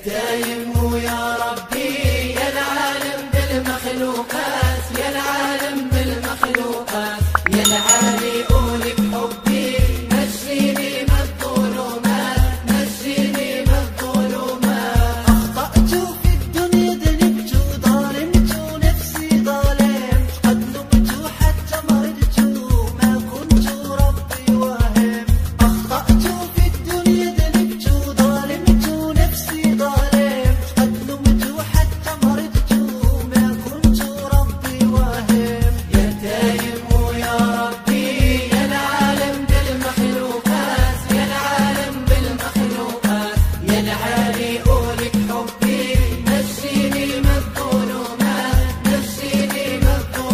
دايم ويا ربي يا العالم بالمخلوقات، يا العالم بالمخلوقات، يا العالي أولك حبي نجيني من الظلمات، نجيني من الظلمات. أخطأت في الدنيا ذنبت وظالمت ونفسي ظالمت، قد لمت حتى مرضت ما كنت ربي واهم. أخطأت في الدنيا ذنبت وظالمت ونفسي ظالمت، قد لمت حتى مرضت ما كنت ربي واهم. يا دايم ويا ربي يا العالم بالمخلوقات، يا العالم بالمخلوقات، يا العالي أولك حبي نجيني من الظلمات، نجيني من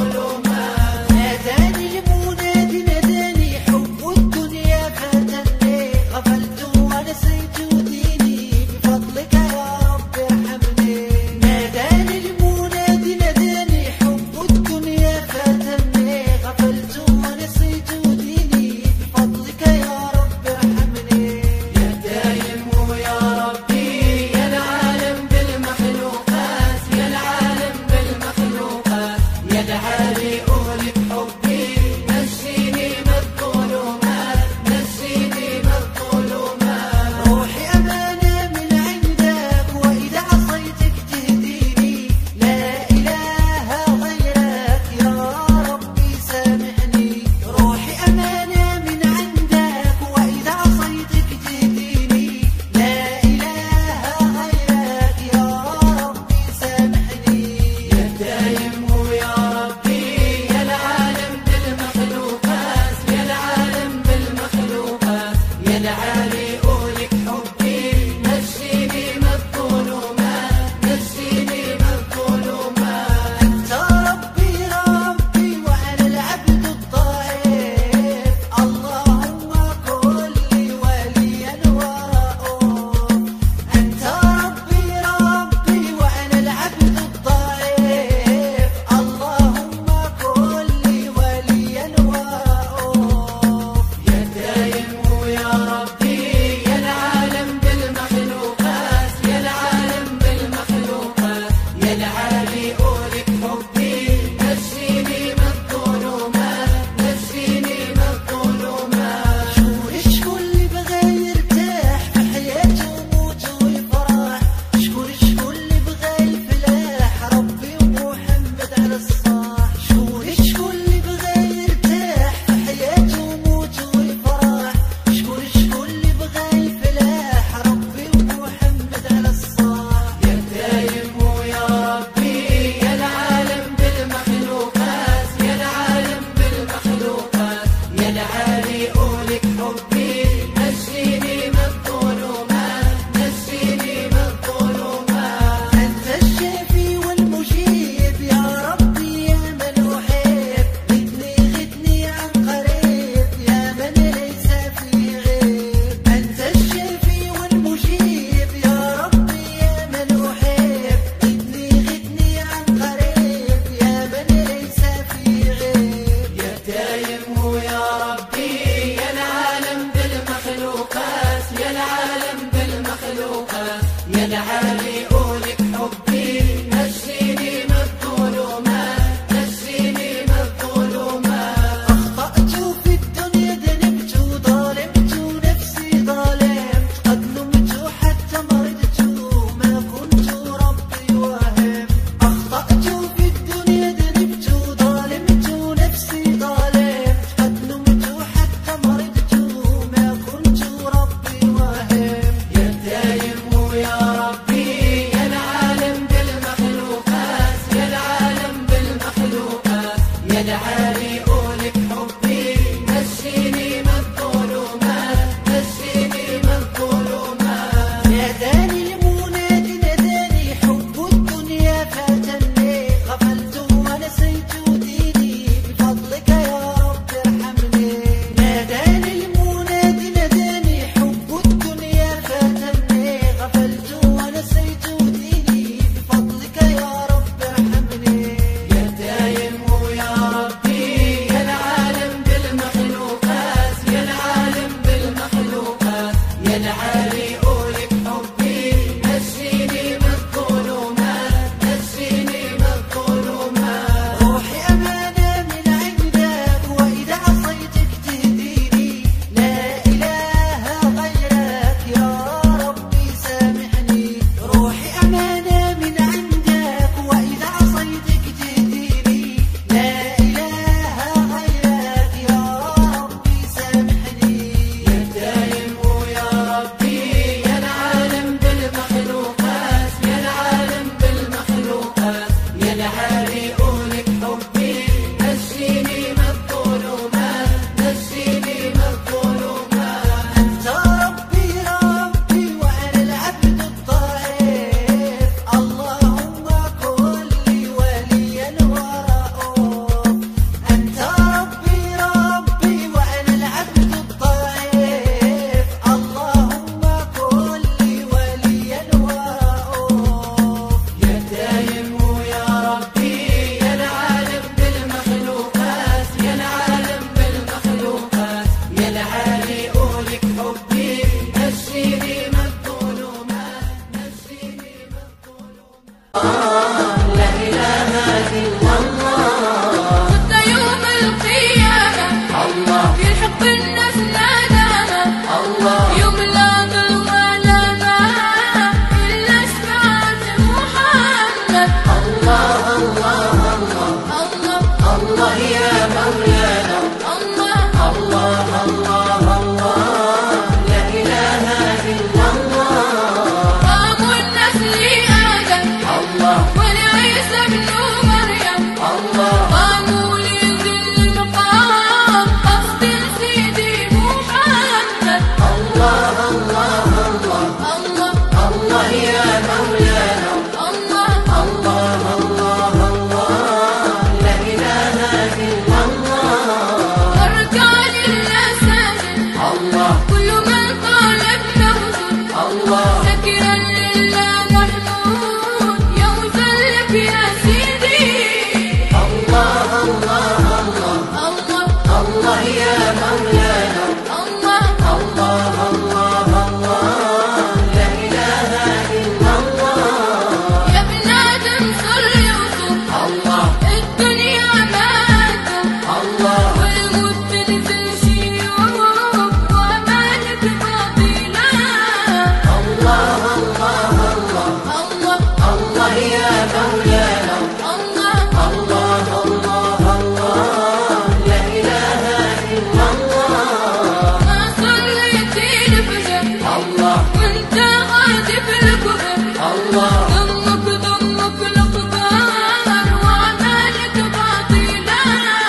الظلمات. ناداني المنادي ناداني حب الدنيا فاتني، غفلت ونسيت ديني بفضلك يا رب ارحمني. ناداني المنادي ناداني حب الدنيا فاتني، غفلت ونسيت ديني بفضلك يا رب ارحمني. يا دايم ويا ربي يا العالم بالمخلوقات، يا العالم بالمخلوقات، يا العالي أولك حبي نجيني من الظلمات، نجيني من الظلمات. روحي أمانة من عندك وإذا عصيتك تهديني، لا إله غيرك يا ربي سامحني. روحي أمانة من عندك وإذا عصيتك تهديني، لا إله غيرك يا ربي سامحني. يا دايم ويا ربي يا العالم بالمخلوقات، يا العالم بالمخلوقات، يا العالي أولك حبي نجيني من الظلمات، نجيني من الظلمات. أنت ربي ربي وأنا العبد الضعيف، اللهم كن لي وليا ورؤوف. أنت ربي ربي وأنا العبد الضعيف، اللهم كن لي وليا ورؤوف. يا دايم ويا ربي يا العالم بالمخلوقات، يا العالم بالمخلوقات، يا العالي أولك حبي نجيني من الظلمات، نجيني من الظلمات. شكون اللي بغى يرتاح في حياته وموت ويفرح، شكون اللي بغى الفلاح ربي ومحمد على الصاح. شكون اللي بغى يرتاح في حياته وموت ويفرح، شكون اللي بغى الفلاح ربي ومحمد على الصاح. يا دايم ويا ربي يا العالم بالمخلوقات، يا العالم بالمخلوقات، يا العالي أولك حبي نجيني من الظلمات، نجيني من الظلمات. أنت الشافي والمجيب يا ربي يا من أحب، غدني عن قريب يا من ليس في غيب. أنت الشافي والمجيب يا ربي يا من أحب، غدني عن قريب يا من ليس في غيب. يا دايم ويا ربي يا العالم بالمخلوقات، يا العالم بالمخلوقات، يا العالي أولك حبي نجيني من الظلمات، نجيني من الظلمات. أخطأت في الدنيا ذنبت وظالمت ونفسي ظالمت، قد لمت حتى مرضت ما كنت ربي واهم. أخطأت في الدنيا ذنبت وظالمت ونفسي ظالمت، قد لمت حتى مرضت ما كنت ربي واهم. يا دايم ويا ربي يا العالم بالمخلوقات، يا العالم بالمخلوقات، يا العالي أولك حبي نجيني من الظلمات، نجيني من الظلمات. ناداني المنادي ناداني حب الدنيا فاتني، غفلت ونسيت ديني بفضلك يا رب ارحمني. ناداني المنادي ناداني حب الدنيا فاتني، غفلت ونسيت ديني بفضلك يا رب ارحمني. يا دايم ويا ربي يا العالم بالمخلوقات، يا العالم بالمخلوقات، يا العالي أولك حبي نجيني يوم لا ظل ولا ماء إلا شفاعة محمد. الله الله الله الله الله يا مولانا الله الله الله الله لا إله إلا الله. قام الناس لآدم الله ولعيسى ابن مريم الله قاموا لذي المقام قصد سيدي محمد. الله الله الله الله الله يا مولانا الله الله الله الله لا إله إلا الله. أركان المساجد الله كل من طالب نوزل الله ذكرا لله محمود يوزل لك يا سيدي. الله الله الله الله الله يا مولانا الله الله الله الله لا إله إلا الله. يا ابن آدم صل وصل الله الدنيا ماتت الله والموت تنزل شيوخ وأمانك باطلة. الله الله الله الله الله يا مولانا الله الله الله الله لا إله إلا الله. ما صليت الفجر الله وانت غادي بالكبر الله ضمك الأقدار وأعمالك باطلة.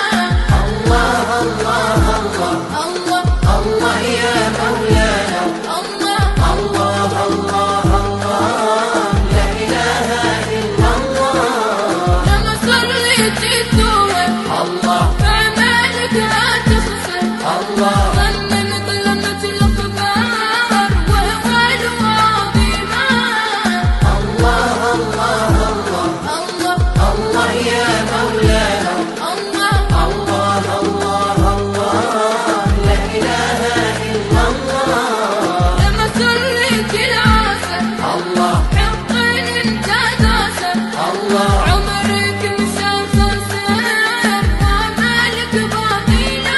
الله الله الله الله الله يا مولانا الله الله الله الله لا إله إلا الله. لما صليت الدور الله أعمالك لا تخسر الله ظن ظلمة الأقدار وهوال عظيمة. الله الله الله الله الله يا مولانا الله الله الله الله لا إله إلا الله. لما صليت العصر الله حقا انت داسر الله عمرك مشى خسر وأعمالك باطلة.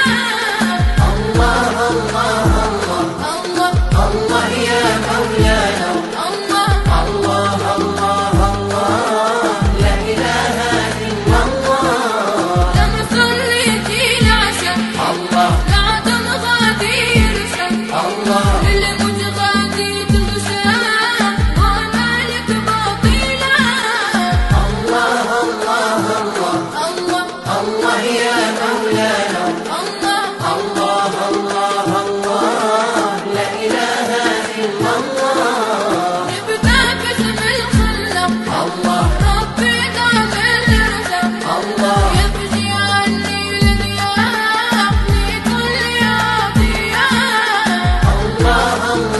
الله الله الله الله الله يا مولانا الله الله الله الله لا إله إلا الله. لما صليت العشاء الله العدم غادي يرشى الله للموت غادي تغشى وأعمالك باطلة. الله الله الله الله الله يا مولانا الله الله الله الله لا إله إلا الله. نبدأ باسم الخلق الله ربنا من رزق الله يبجي عني الرياح لكل عطية. الله الله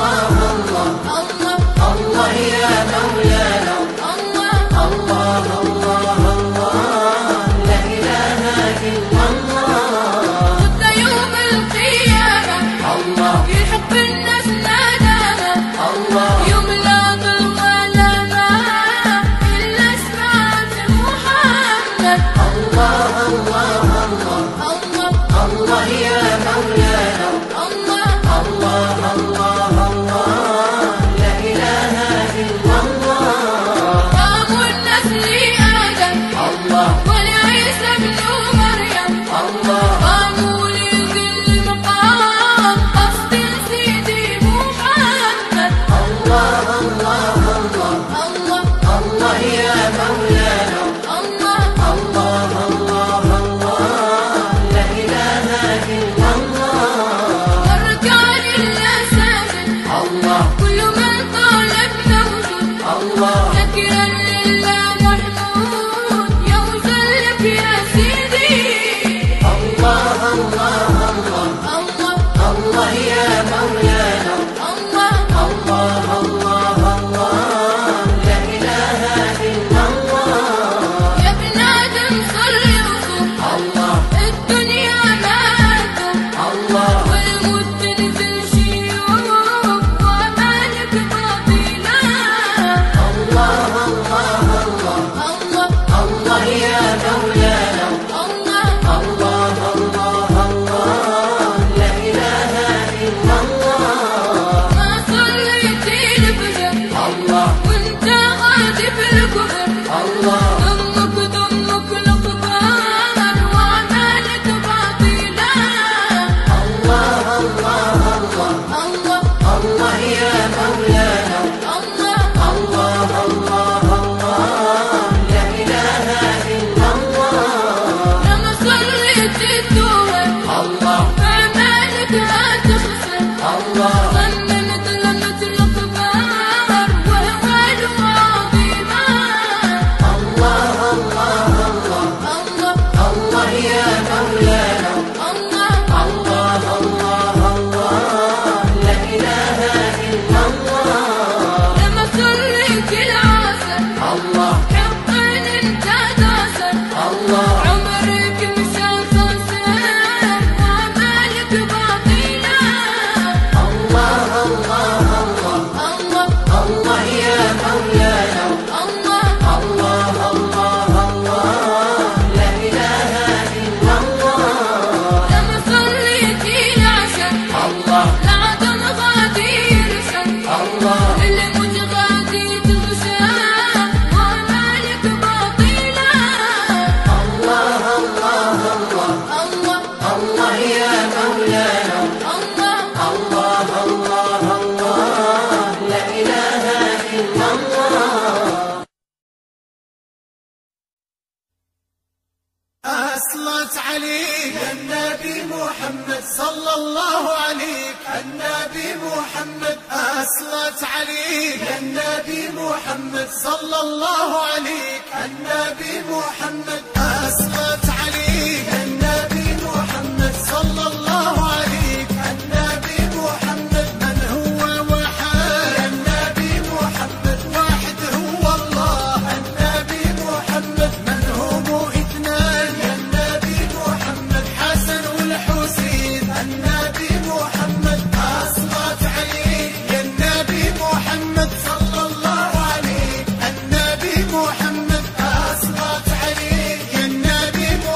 الله عليك النبي محمد أصلت عليك يا النبي محمد صلى الله عليك النبي محمد أصلت عليك النبي محمد صلى الله عليك النبي محمد من هو وحد يا النبي محمد واحد هو الله النبي محمد من هم اثنان يا النبي محمد حسن والحسين النبي محمد أصلت عليك يا النبي محمد صلى الله عليك النبي محمد أصلت عليك يا النبي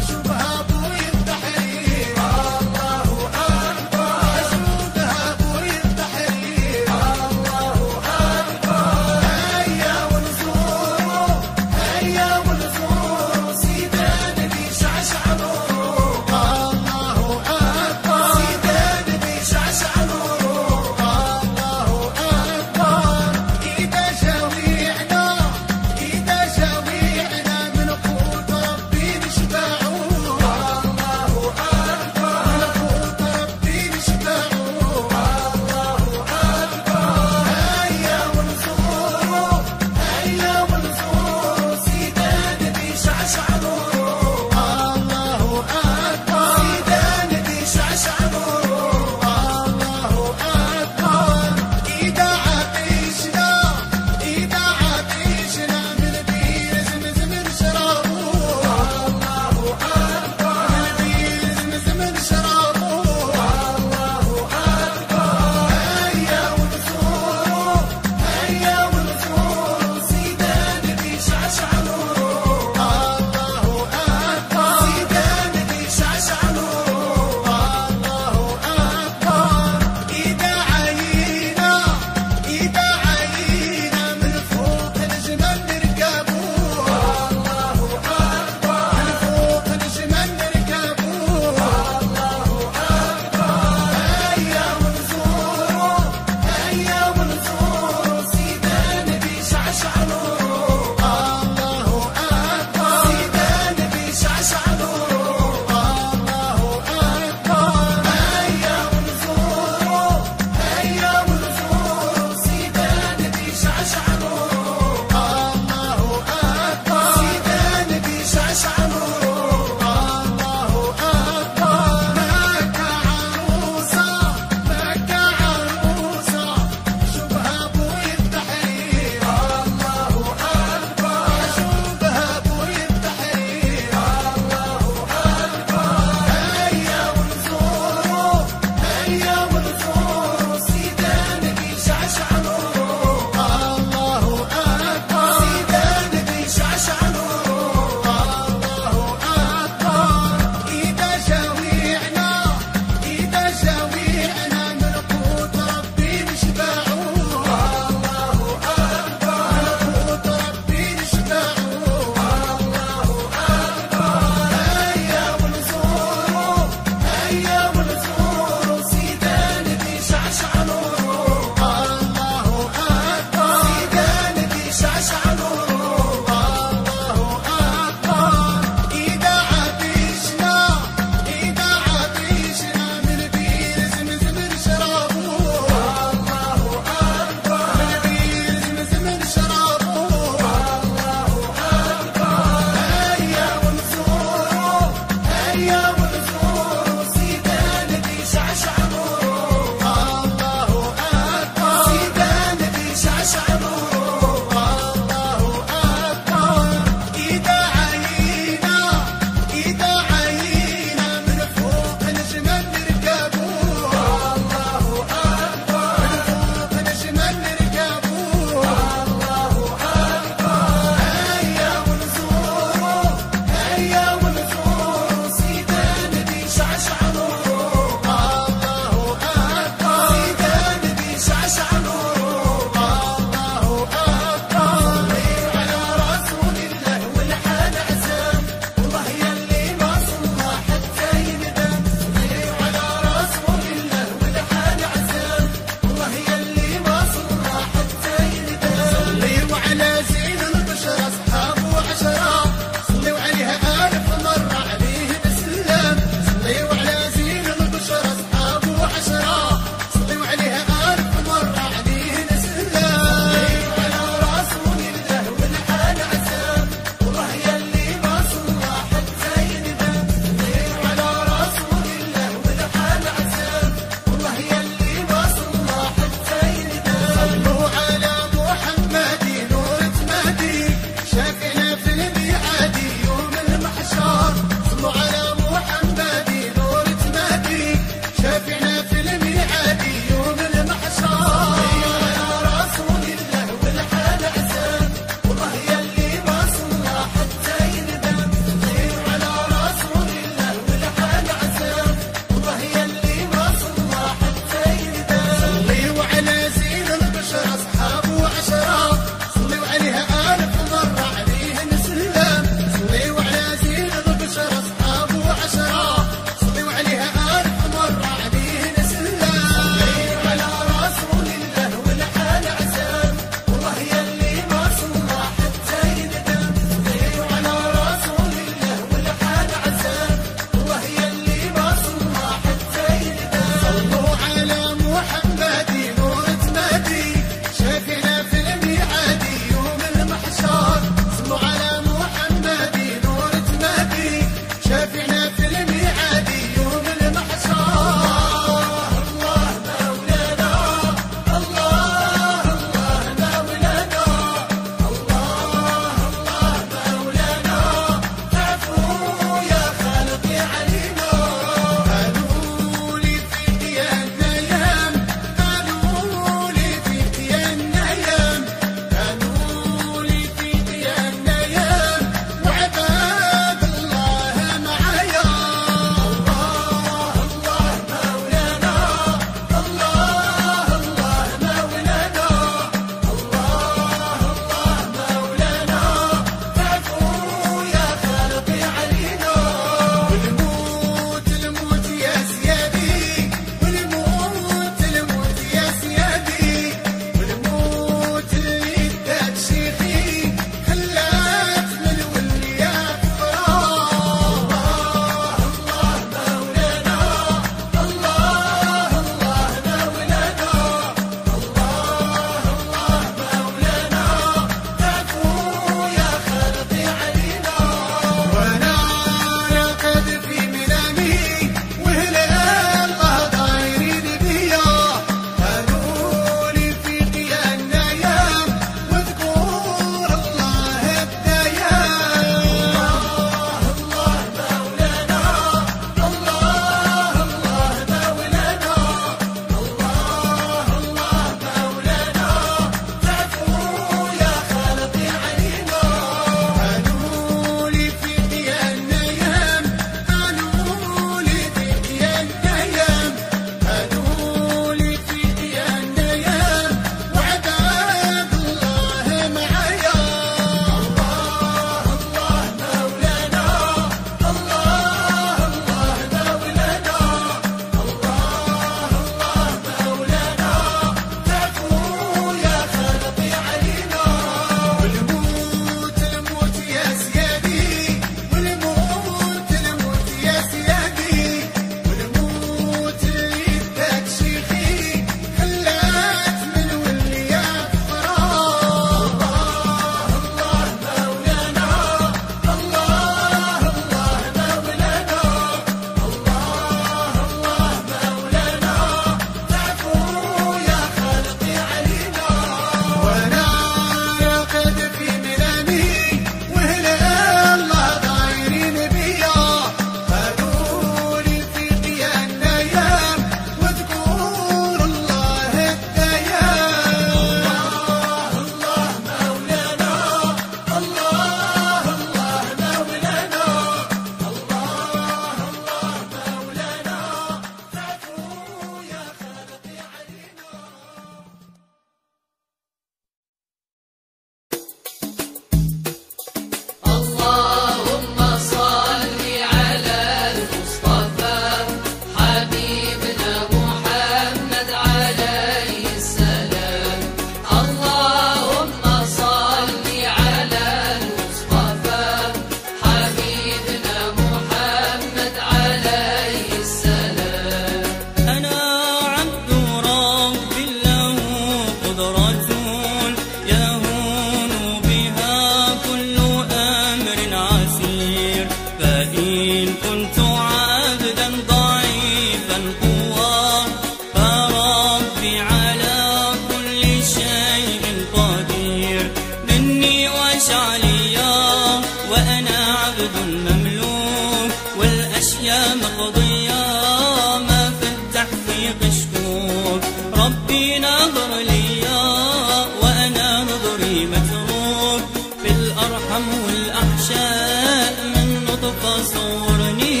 وأنا عبد مملوك والأشياء مقضية ما في التحقيق شكوك. ربي ناظر ليا وأنا نظري متروك في الأرحم والأحشاء من نطفة صورني.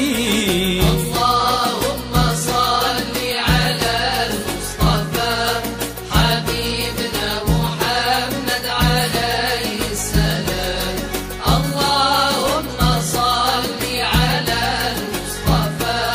اللهم صل على المصطفى حبيبنا محمد عليه السلام. اللهم صل على المصطفى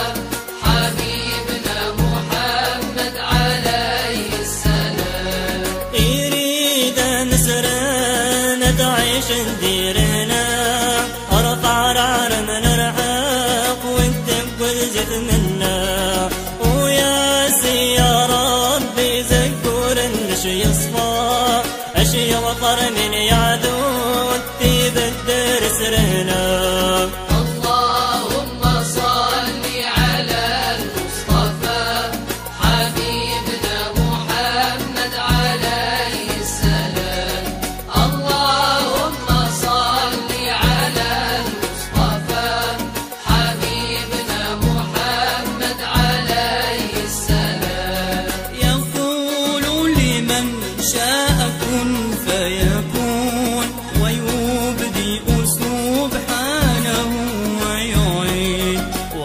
حبيبنا محمد عليه السلام. يريد نسرنا تعيش نديرنا ارفع رعر من رحاق والدب والزيت منا ويا سي يا ربي زكور النشي يصفى اشي وطر من يعدود طيب الدير سرنا. اللهم صل على المصطفى حبيبنا محمد عليه السلام. اللهم صل على المصطفى حبيبنا محمد عليه السلام. يقول لمن شاء كن فيكون ويبدئ سبحانه ويعيد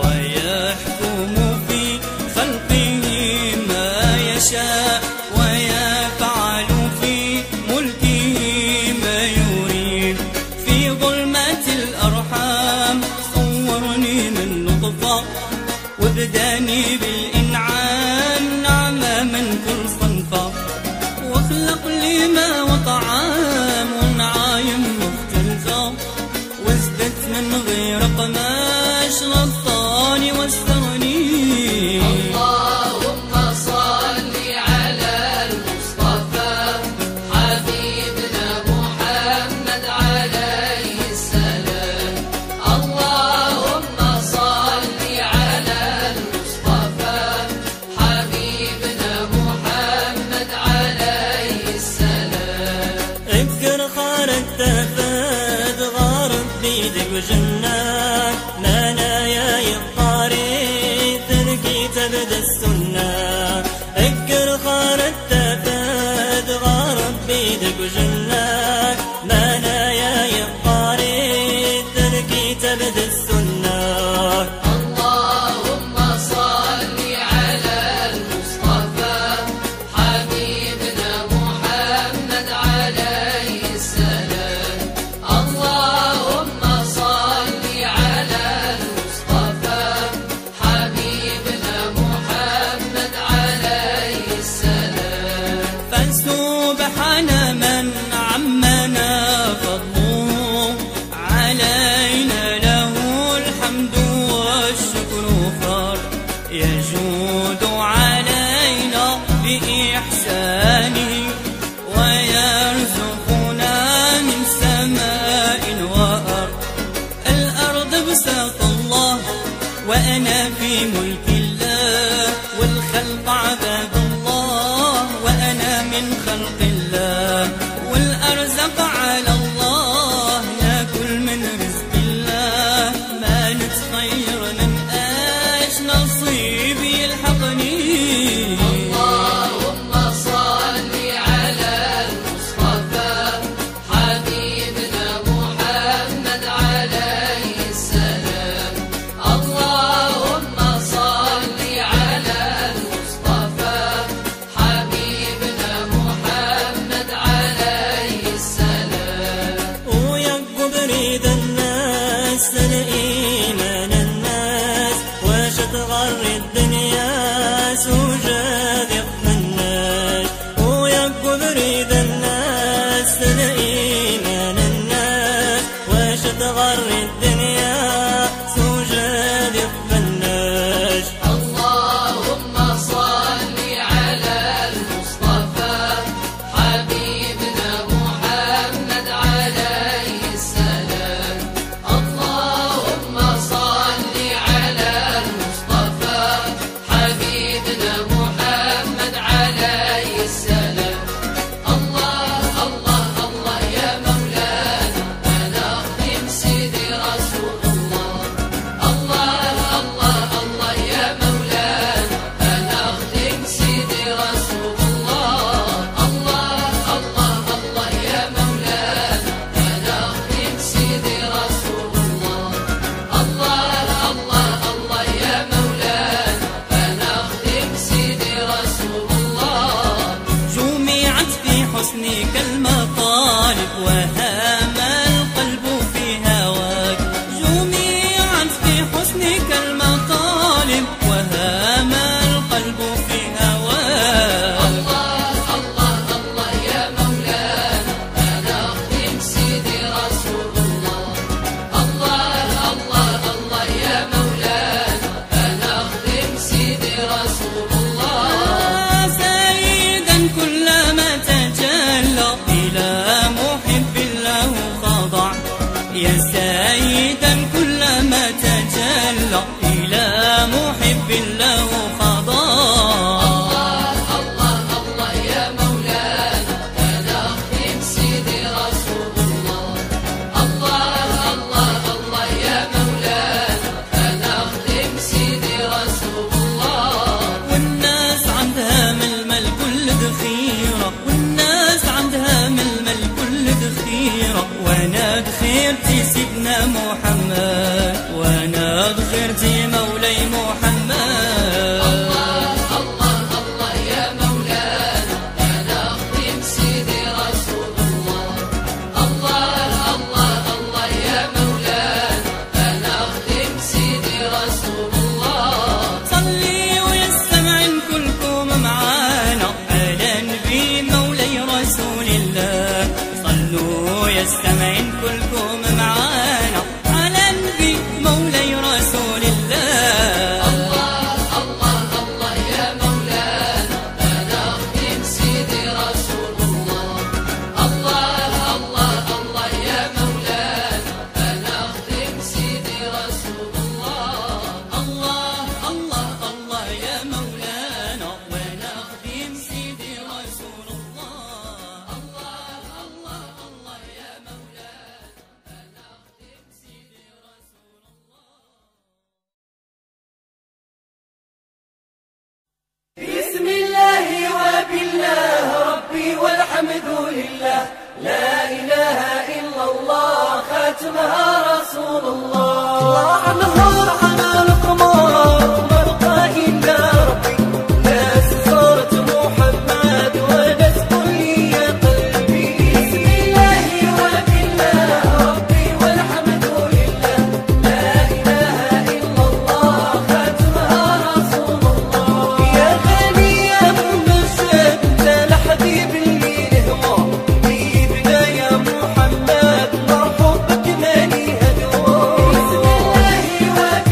ويحكم في خلقه ما يشاء ويفعل في ملكه ما يريد. في ظلمات الأرحام صورني من نطفة وابداني بالإنعام نعمة من كل صنفة واخلق لي ما وطعام ونعايم مختلفة وازددت من غير قماش غطاني واستغني. اللهم صل على المصطفى حبيبنا محمد عليه السلام. اللهم صل على المصطفى حبيبنا محمد عليه السلام. اذكر خارج تفاد غارب بيدك وجنات منايا يبقاري تركي تبدا السنة. اذكر خارج تفاد غارب بيدك وجنات منايا يبقاري تركي تبدا السنة. اللهم صل على المصطفى حبيبنا محمد عليه السلام. اللهم صل على المصطفى حبيبنا محمد عليه السلام. فسبحان من عمنا فضله علينا له الحمد والشكر فر يجود علينا بإحسانه ويرزقنا من سماء وأرض. الأرض بساط الله وأنا في ملك الله والخلق عباد الله وأنا من خلق الله والأرزق على الله ناكل من رزق الله ما نتخير من ايش نصيبي يلحقني. اللهم صل على المصطفى حبيبنا محمد عليه السلام. اللهم صل على المصطفى حبيبنا محمد عليه السلام. ويقب بريد الناس سن إيمان الناس واش تغري الدنيا سوجاد يقضي الناس. ويقب بريد الناس سن إيمان الناس واش تغري الدنيا سوجاد يقضي الناس. اللهم صل على المصطفى حبيبنا محمد عليه السلام. اللهم صل على المصطفى حبيبنا محمد عليه السلام. الله الله الله يا مولانا أنا أخدم سيدي يا سيدا كلما تجلى إلى محب له خضاع. الله الله يا مولانا أنا أخدم سيدي رسول الله. الله الله يا مولانا أنا أخدم سيدي رسول الله. والناس عندها من المال كل ذخيرة، والناس عندها من المال كل ذخيرة، وانا ذخيرتي سيدنا محمد، وانا ذخيرتي مولاي محمد. الله يا مولانا أنا أخدم سيدي رسول الله. الله يا مولانا أنا أخدم سيدي رسول الله. صلي ويستمعن كلكم معانا على نبي مولاي رسول الله. صلوا يستمعن كلكم معانا على نبي مولاي رسول الله. الله يا مولانا أنا أخدم سيدي رسول الله. الله يا مولانا أنا أخدم سيدي رسول الله. الله يا مولانا وانا اخدم سيدي رسول الله. الله يا مولانا أنا أخدم سيدي رسول الله. بسم الله وبالله ربي والحمد لله، لا إله إلا الله خاتمها رسول الله. طلع نهار على القمر ما بقى إلا ربي، ناس صورة محمد ونسكن لي يا قلبي. بسم الله وبالله ربي والحمد لله، لا إله إلا الله خاتمها رسول الله. يا غالي يا منشد لا حبيب اللي نهوى، حبيبنا يا محمد مرحوب بك مالي هدوى. بسم الله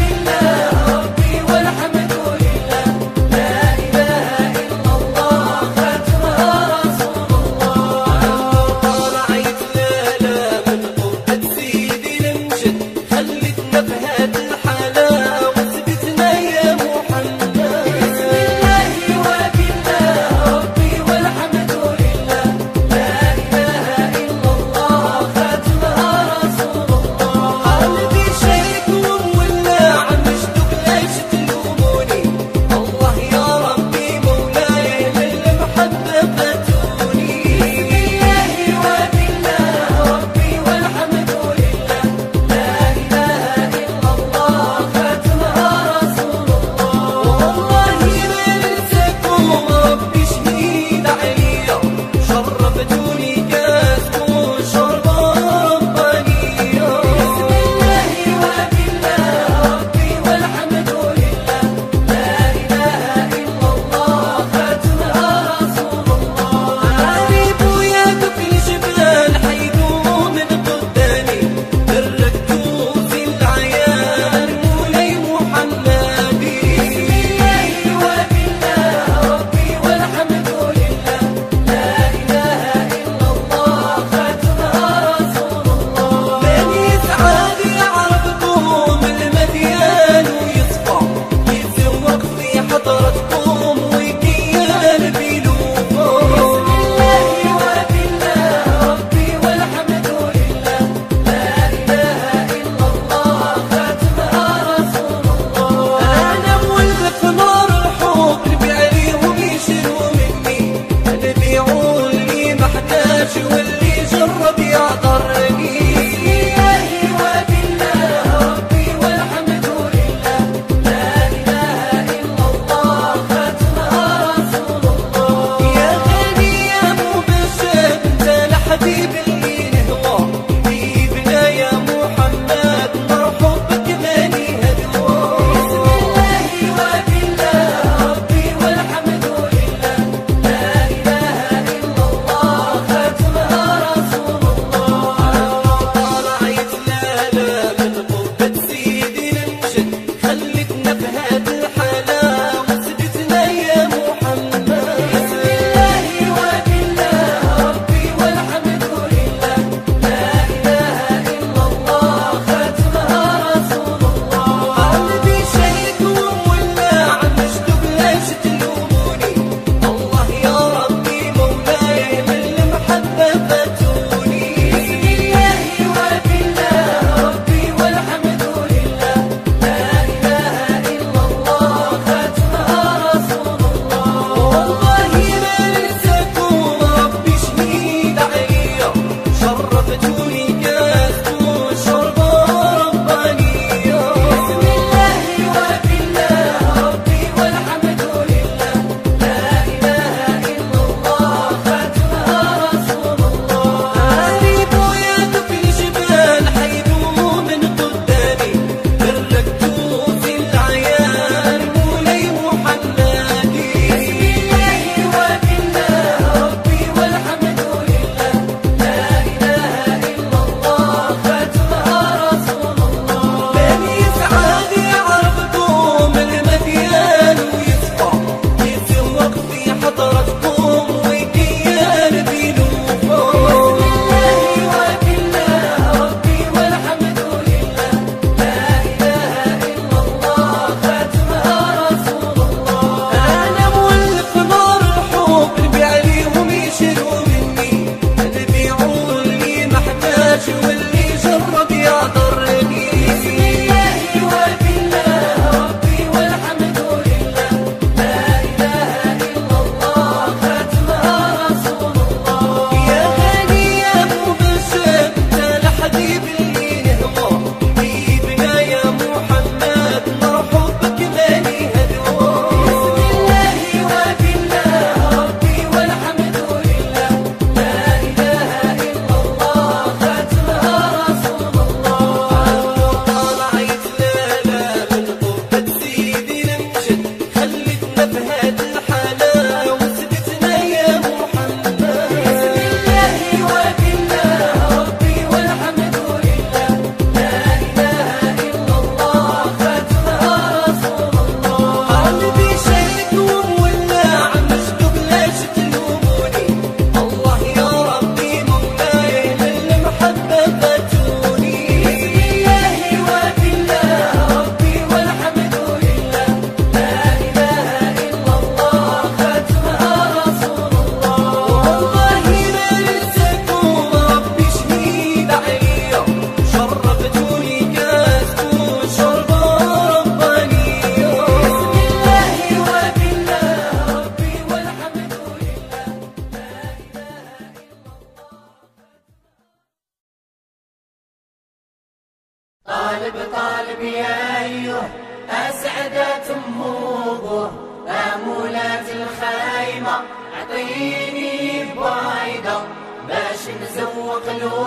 طالب طالب يا أيوه أسعدت أم وأبوه آمولات الخيمة أعطيني بوايدة باش نزوق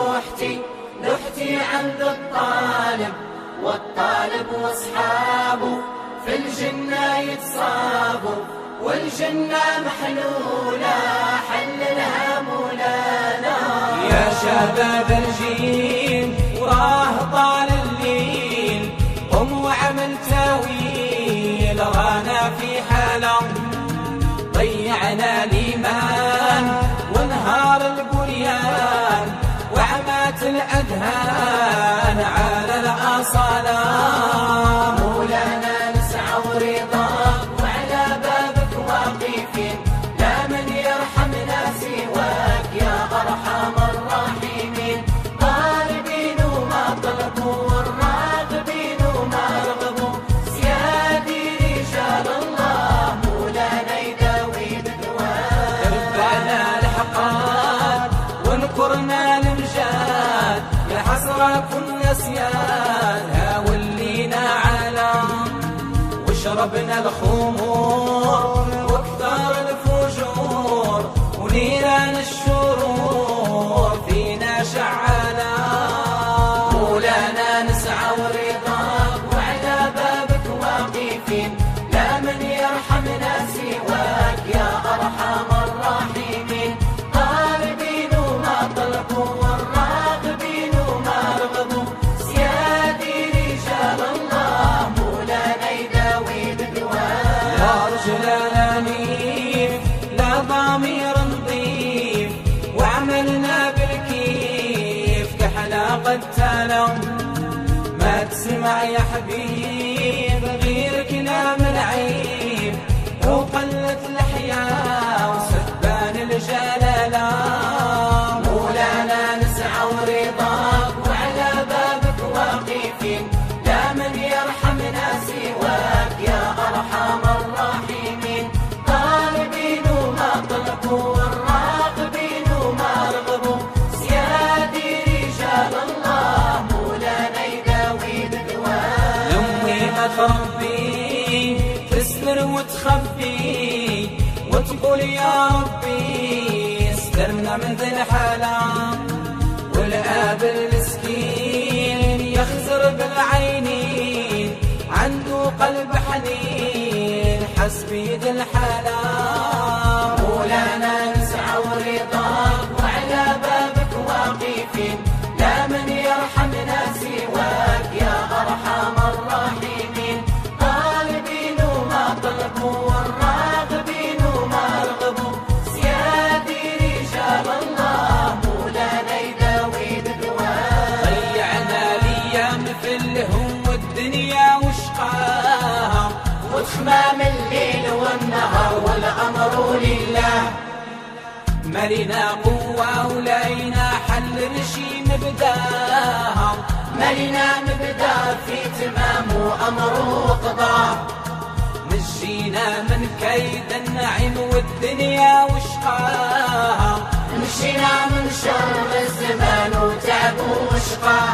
لوحتي عند الطالب والطالب واصحابه في الجنة يتصابوا والجنة محلولة حللها مولانا. يا شباب الجيل وراه طال الليل قم وعمل تاويل رانا في حالة ضيعنا الإيمان وانهار البنيان وعمات الأذهان على الأصالة. مولانا نسعى ورضاك وعلى بابك واقفين لا من يرحمنا سواك يا أرحم الراحمين. طالبين وما طلبوا والراغبين وما رغبوا سيادي رجال الله مولانا يداوي بدواه. رفعنا الحقاد ونكرنا المجاد يا حسرة كنا سياد هاولينا على وشربنا الخمور واكثر الفجور ونيران الشرور فينا شعالا. مولانا نسعى ورضاك وعلى بابك واقفين لا من يرحمنا سواك يا أرحم الراحمين. طالبين وما طلبوا والراغبين وما رغبوا سيادي رجال الله مولانا يداوي بدواه. لا رجلنا نيف لا ضمير نظيف وعملنا بالكيف كحلاقة تلم ما تسمع يا حبيب غير كلام العيب وقلة الحياة وسبان الجلالة. مولانا نسعى ورضاك وعلى بابك واقفين لا من يرحمنا سواك يا أرحم الراحمين. طالبين وما طلبوا والراغبين وما رغبوا سيادي رجال الله مولانا يداوي بدواه. أمي ما تربي تستر وتخبي وتقول يا ربي استرنا من ذي الحالة والآب المسكين يخزر بالعينين عنده قلب حنين حسبي ذي الحالة. مولانا نسعى ورضاك وعلى بابك واقفين لا من يرحمنا سواك يا أرحم الراحمين. طالبين وما طلبوا والراغبين وما رغبوا سيادي رجال الله مولانا يداوي بدواه. ضيعنا الأيام في الهم والدنيا وشقاها وتخمام الليل والنهار والأمر لله. مالنا قوة ولينا حل نشي مبداها مالنا مبدا في تمام وأمر وقضاه. نجينا من كيد النعيم والدنيا وشقاها مشينا من شر الزمان وتعب وشقاه.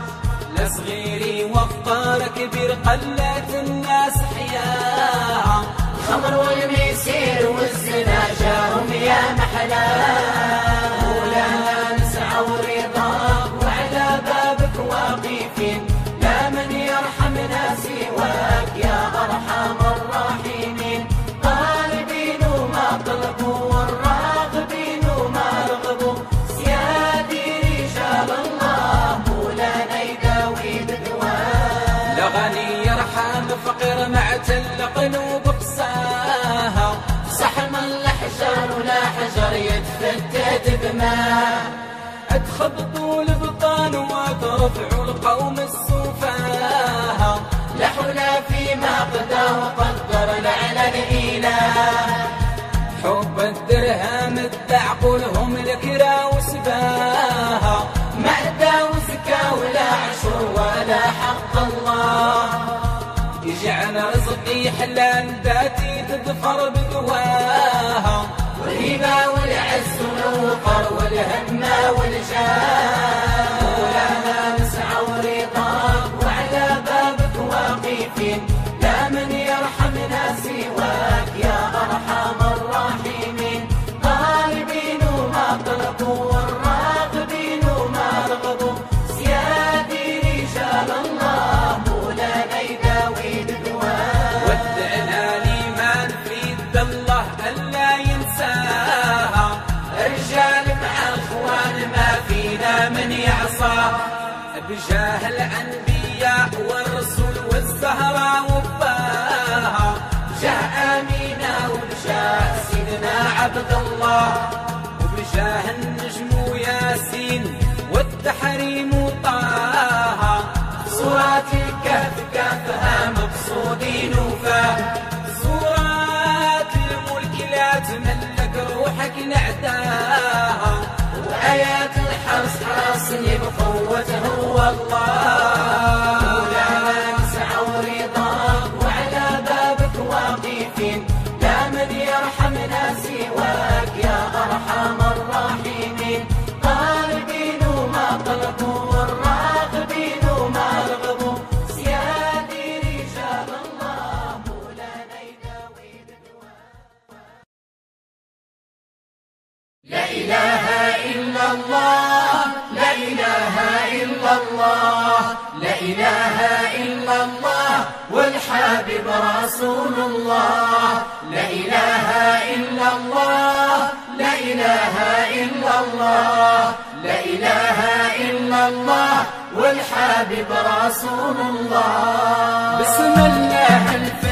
لصغيري وفطار كبير قلت الناس حياها الخمر والميسير والزنا جاهم يا محلاه. مولانا نسعى ورضاك وعلى بابك واقفين لا من يرحمنا سواك يا أرحم الراحمين. طالبين وما طلبوا والراغبين وما رغبوا سيادي رجال الله مولانا يداوي بدواه. لا غني يرحم فقير معتل قلوب قساها صحم الأحجار ولا حجر يتفتت بماء. تخبطوا البطان وترفعوا القوم السفاهة لا حول فيما قدر وقدر لعلى الإله. حب الدرهم التعقلهم الكرا وسباها ما أدى وزكى ولا عشر ولا حق الله. يجعل رزقي حلال ذاتي تظفر بدواها والهبة والعز والوقر والهم والجاه. مولانا نسعى ورضاك واقفين لا من يرحمنا سواك يا أرحم الراحمين طالبين وما طلبوا والراغبين وما رغبوا سيادي رجال الله مولانا يداوي بدواه ودعنا لمن في يد الله ألا ينساها رجال مع اخوان ما فينا من يعصاه بجاه الأنبياء والرسل والزهراء وفاها بجاه آمينة وبجاه سيدنا عبد الله وبجاه النجم ياسين والتحريم طه صورات الكهف كافها مقصودين وفاه صورات الملك لا تملك روحك نعداها وآيات الحرس حرسني بقوته والله مولانا نسعى ورضاك وعلى بابك واقفين لا من يرحمنا سواك يا أرحم الراحمين طالبين وما طلبوا والراغبين وما رغبوا سيادي رجال الله مولانا يداوي بدواه لا إله إلا الله لا إله إلا الله لا إله إلا الله والحبيب رسول الله لا إله إلا الله لا إله إلا الله لا إله إلا الله والحبيب رسول الله بسم الله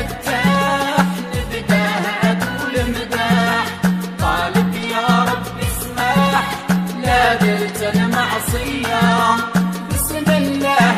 الفتاح نبداها عدول مداح طالب يا رب اسمح لا درت المعصية بسم الله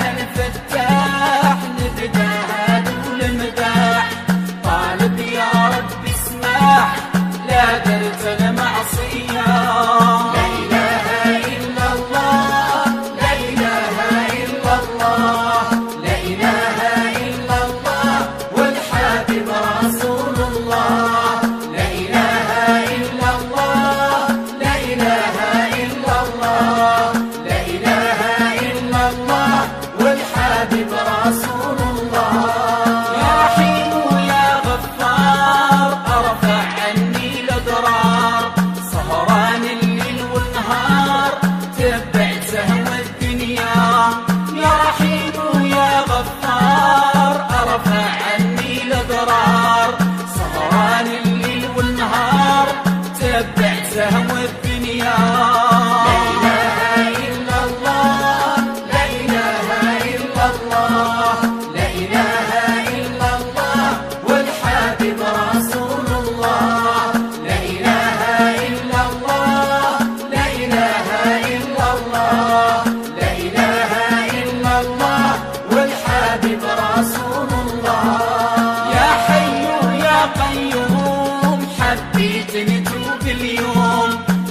الفتاح نبداها عدول مداح طالب يا رب اسمح لا درت المعصية لا إله إلا الله لا إله إلا الله لا إله إلا الله والحبيب رسول الله لا إله إلا الله لا إله إلا الله لا إله إلا الله والحبيب رسول الله يا رحيم يا غفار أرفع عني الأضرار سهران الليل والنهار تبعت سهوى الدنيا يا رحيم يا غفار أرفع عني الأضرار سهران الليل والنهار تبعت سهوى الدنيا لا إله إلا الله لا إله إلا الله لا إله إلا الله والحبيب رسول الله لا إله إلا الله لا إله إلا الله لا إله إلا الله والحبيب رسول الله يا حي يا قيوم حبيتني توب اليوم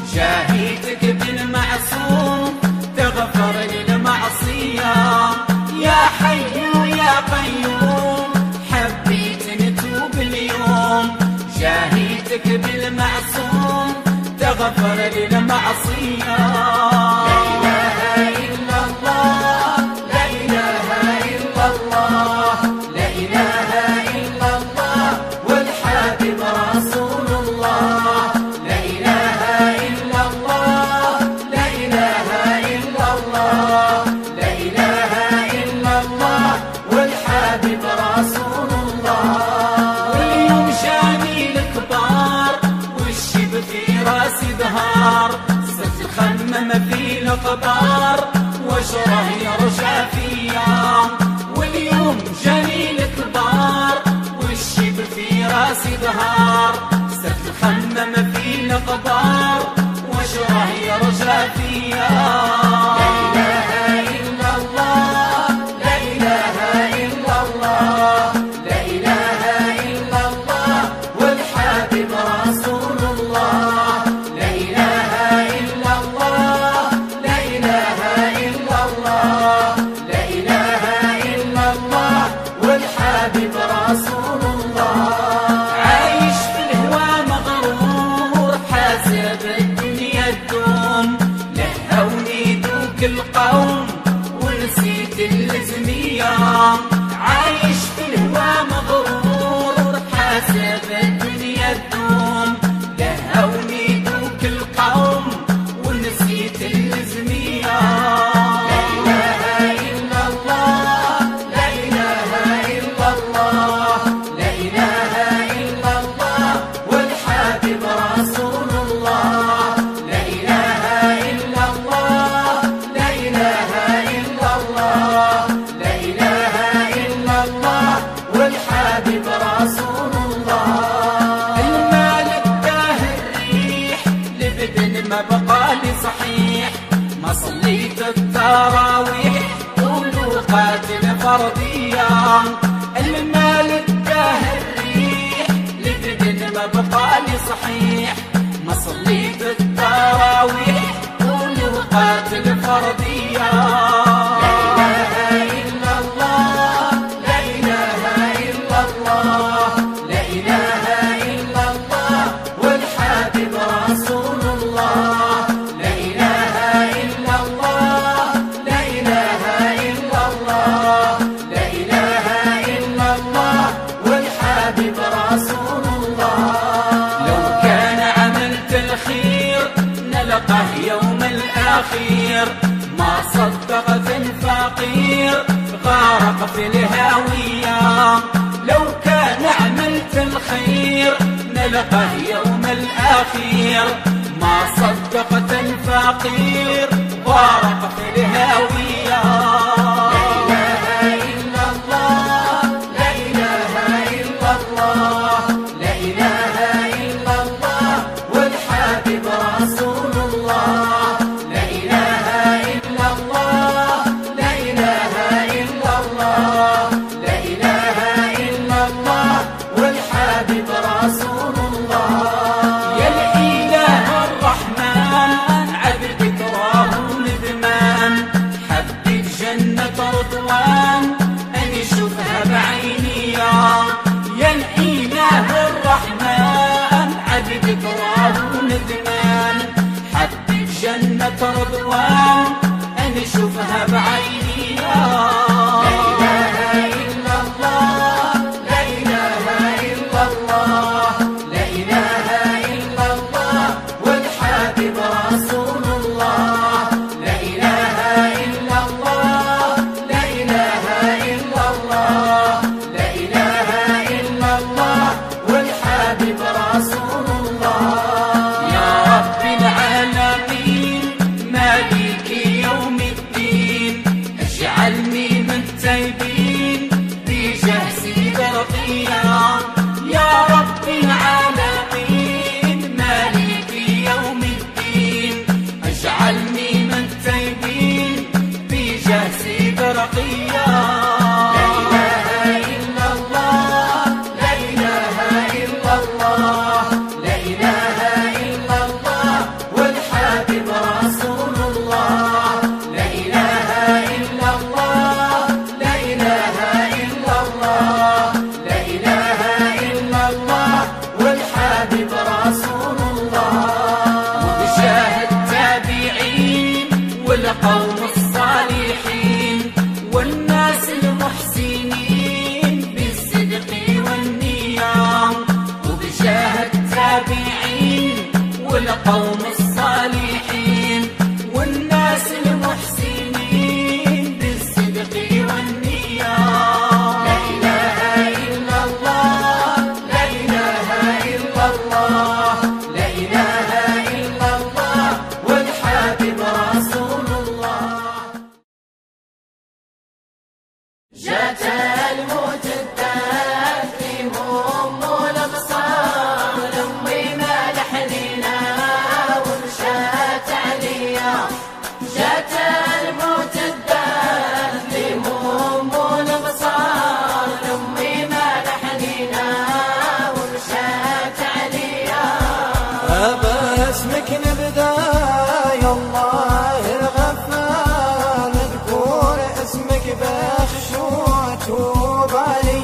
شاهدتك بالمعصوم تغفر للمعصية يا حي يا قيوم حبيتني توب اليوم شاهدتك بالمعصوم تغفر للمعصية لا إله إلا الله لا إله إلا الله لا إله إلا الله والحبيب رسول الله لا إله إلا الله لا إله إلا الله لا إله إلا الله والحبيب رسول الله واليوم شاني الكبار والشيب في راسي ظهار صرت الخمم في القبار وشره يرجع فيا واليوم جاني الكبار والشيب في راسي ظهار صرت الخمم في القبار وشره يرجع فيا لا إله إلا الله لا إله إلا الله لا إله إلا الله والحبيب رسول الله لا إله إلا الله لا إله إلا الله لا إله إلا الله والحبيب رسول الله عايش في الهوى مغرور حاسب الدنيا تدوم لهوني دوك القوم ونسيت اللزمية عايش في الهوى قاتل فردية الممالك داه الريح لبدن ما بقالي صحيح ما صليت التراويح قولوا قاتل فردية يوم الأخير ما صدقت الفقير غارق في الهاوية لو كان عملت الخير نلقاه يوم الأخير ما صدقت الفقير غارق في الهاوية رضوان أن أشوفها بعيني لا إله إلا الله لا إله إلا الله لا إله إلا الله والحبيب رسول الله لا إله إلا الله لا إله إلا الله لا إله إلا الله والحبيب رسول الله يا رب العالمين مالك يوم الدين اجعلني من التائبين بجاه سيد القيام يا رب العالمين مالك يوم الدين اجعلني من التائبين بجاه سيد القيام والقوم الصالحين والناس المحسنين بالصدق والنية وبجاه التابعين والقوم الصالحين والناس المحسنين بالصدق والنية لا إله إلا الله لا إله إلا الله لا إله إلا الله والحبيب رسول جات الموت الدافي هم الابصار لامي ما لحنينا ومشات عليا جات الموت الدافي هم الابصار لامي ما لحنينا ومشات عليا أبا اسمك نبدا يا الله الغفار نذكر اسمك بخشوع توب علي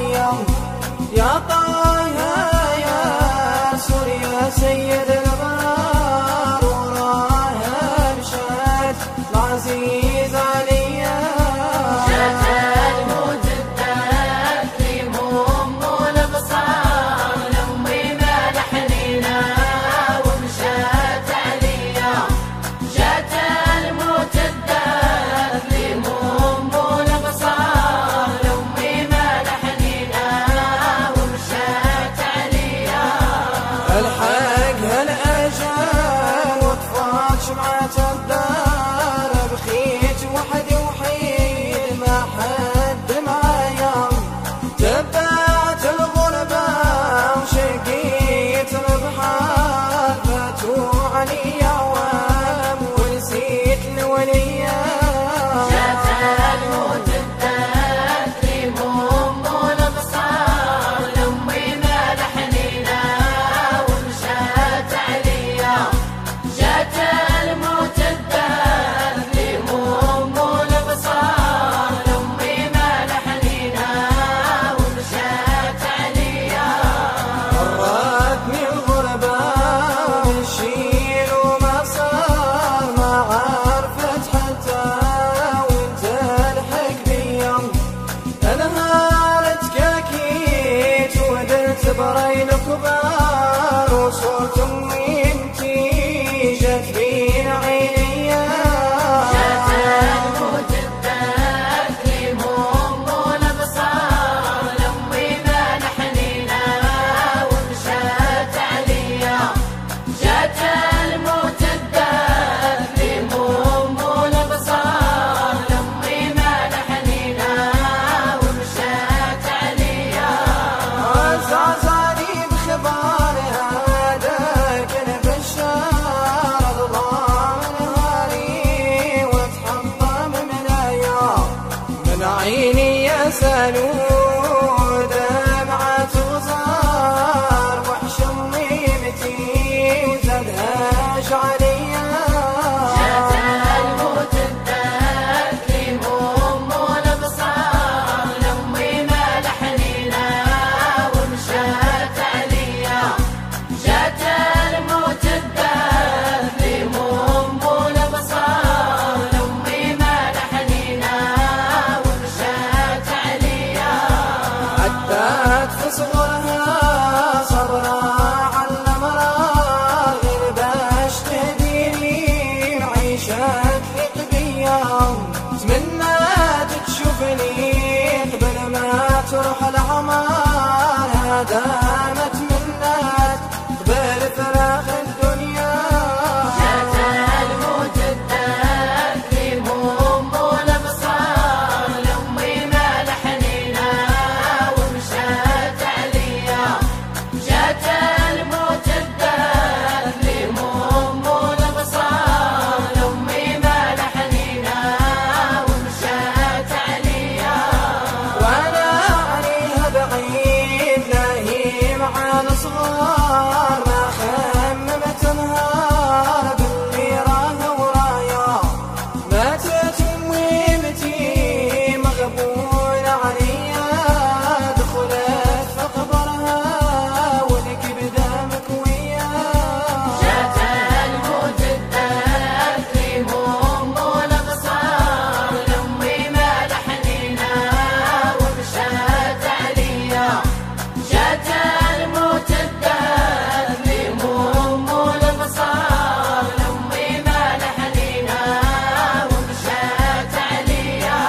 غسلوا دمعة وزار وحش ميمتي زادها شعرية جات الموت الداكم والابصار لامي ما لحنينا ومشات عليا جات الموت الداكم والابصار لامي ما لحنينا ومشات عليا عدت في صغرها صبرا على المرار غير باش تهديني عيشت لقبية تمنات تشوفني قبل ما تروح العمار هذا ما تمنات قبل فراغ الدنيا جات الموت الداكم والابصار لامي ما لحنينا ومشات عليا جات الموت الداكم والابصار لامي ما لحنينا ومشات عليا وانا عليها بعيد لاهي مع الصغار ما خممت نهار باللي راه ورايا ماتت ميمتي مغبون عليا دخلت في قبرها والكبده مكويه جات الموت الداكم والابصار لامي ما لحنينا ومشات عليا جات الموت الداكم والابصار لامي ما لحنينا ومشات عليا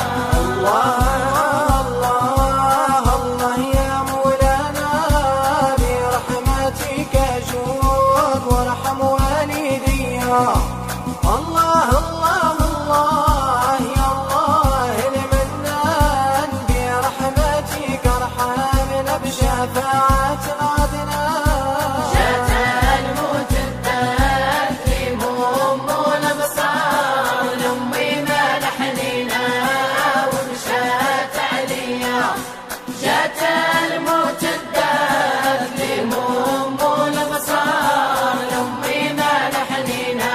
الله الله الله يا مولانا برحمتك جود وارحم والدي الله الله الله يا الله المنان برحمتك ارحمنا بشفاعة عدنان جات الموت الداكم والابصار لامي ما لحنينا ومشات عليا جات الموت الداكم والابصار لامي ما لحنينا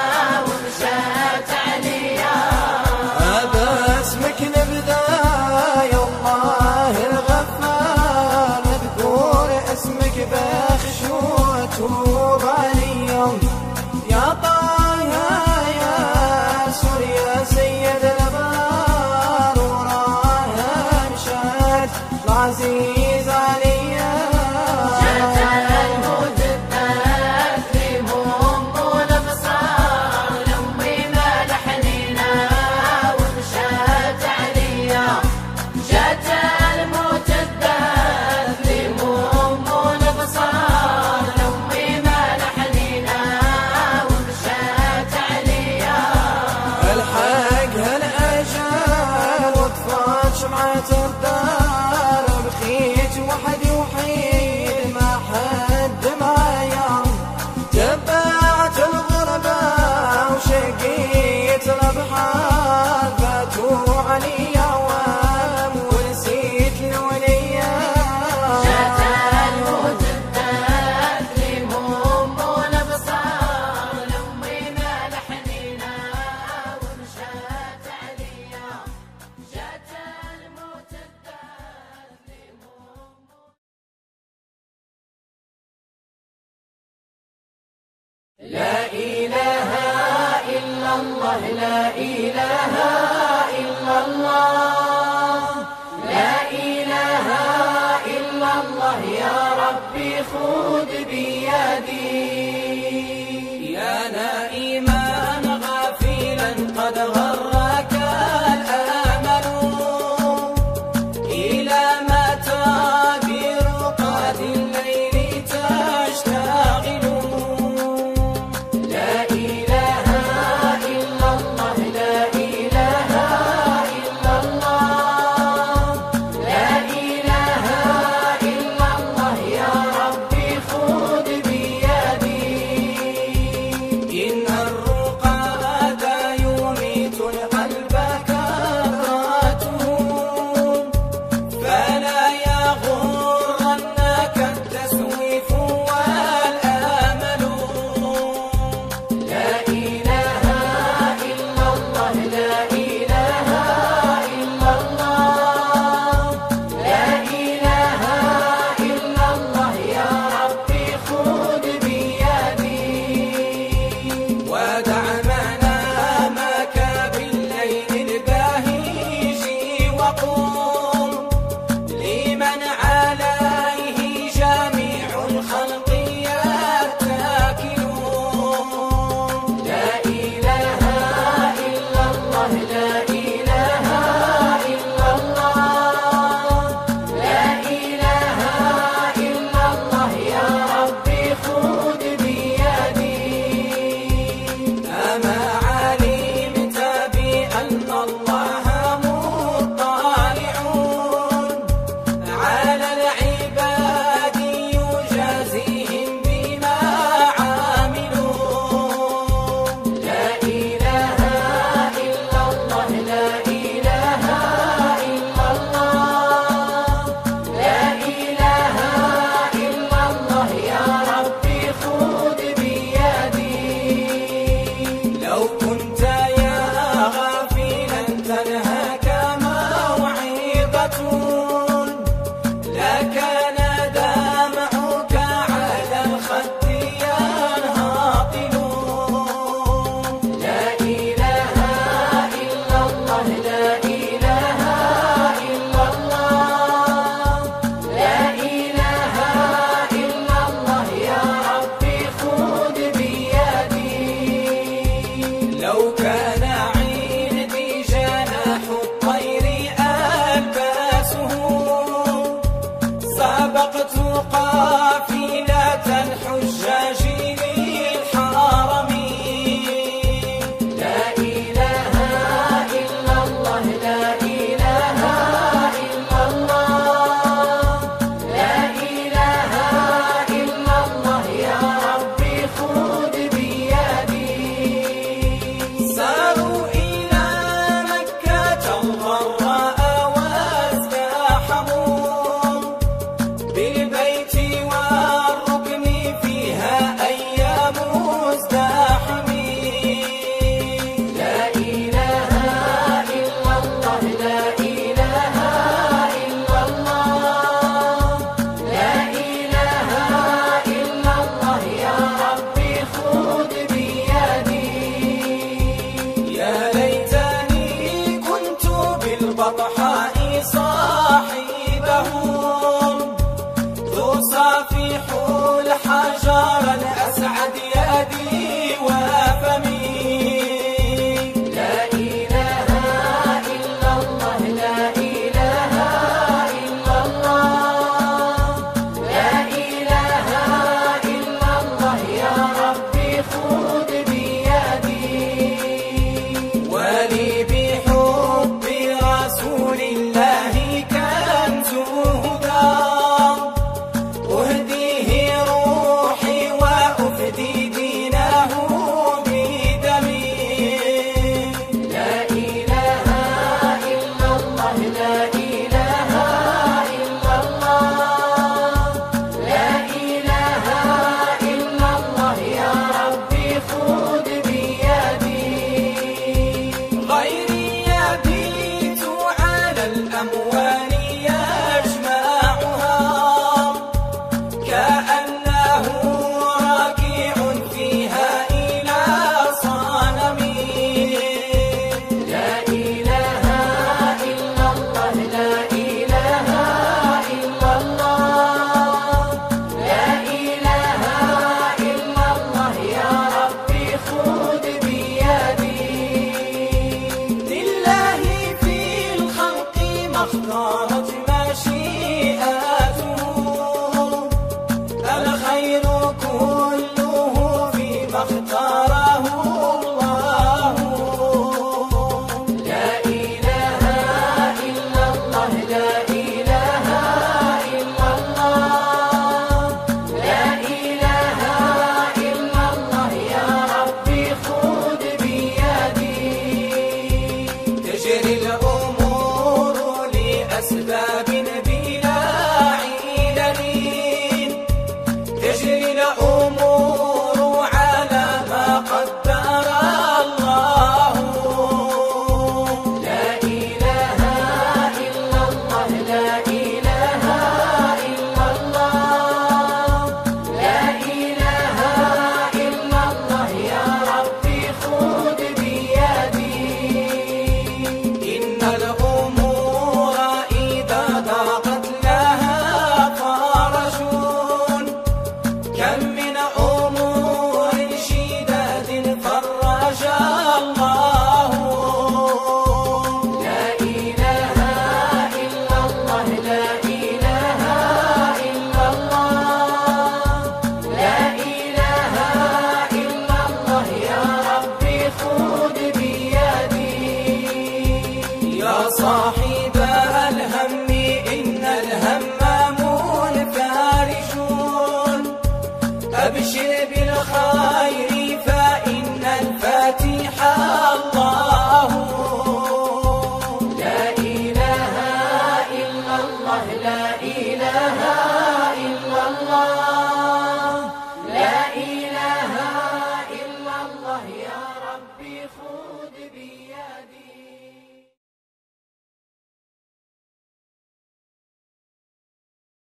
ومشات عليا هذا اسمك نبدا يا الله الغفار نذكر اسمك بخشوع توب عليا يا طه يا سوريا سيد الابرار وراها مشات العزيز عليا جات الموت الداكم والابصار لامي ما لحنينا ومشات عليا جات الموت الداكم والابصار لامي ما لحنينا ومشات عليا الحق هالاجال وطفات شمعة الدار بخيت وحدي وحيد ما حد معايا تبعت الغربة وشقيت الابحار فاتوا علي عوام ونسيت الولية جات الموت الداكم والابصار لامي ما لحنينا ومشات عليا جات الموت الداكم لا إله إلا الله لا إله إلا الله لا إله إلا الله يا ربي خذ بيدي يا نائما غافلا قد غرك الآمل إلى متى برقاد الليل تشتغل لا إله إلا الله لا إله وقوم لمن عليه جميع الخلق يتكلون. لا إله إلا الله لا إله إلا الله لا إله إلا الله يا ربي خذ بيدي. أما علمت بأن الله مطلع على العباد يجازيهم بما عملوا. لا إله إلا الله لا إله إلا الله لا إله إلا الله يا ربي خذ بيدي. لو كنت يا غافلا تنهاك موعظة لكان دمعك على الخد ينهطل. لا إله إلا الله لا إله إلا الله لا إله إلا الله يا ربي خذ بيدي. لو كان عندي جناح الطير ألبسه سبقت قافلة الحجاج للحرم. لا إله إلا الله لا إله إلا الله لا إله إلا الله يا ربي خذ بيدي. ساروا إلى مكة الغراء وازدحموا بالبيت والركن فيها أيام مزدحمين. لا إله إلا الله لا إله إلا الله لا إله إلا الله يا ربي خذ بيدي. يا ليتني كنت بالبطحاء صاحبهم ذو صافح الحجر الأسعد يدي وفمي. لا إله إلا الله لا إله إلا الله لا إله إلا الله يا ربي خذ بيدي. ولي بحب رسول الله كنز هدى أهديه روحي وأفدي دينه بدمي. لا إله إلا الله لا إله إلا الله لا إله إلا الله يا ربي خذ بيدي. غيري يبيت على الأموال يجمعها كأنه راكع فيها إلى صنمي. لا إله إلا الله لا إله إلا الله لا إله إلا الله يا ربي خذ بيدي. لله في الخلق ما اختارت مشيئته الخير كله فيما اختاره الله. لا إله إلا الله لا إله إلا الله لا إله إلا الله يا ربي خذ بيدي. تجري الأمور لأسباب بلا علل تجري الأمور على ما قدر الله. لا إله إلا الله لا إله إلا الله لا إله إلا الله يا ربي خذ بيدي. إن الأمور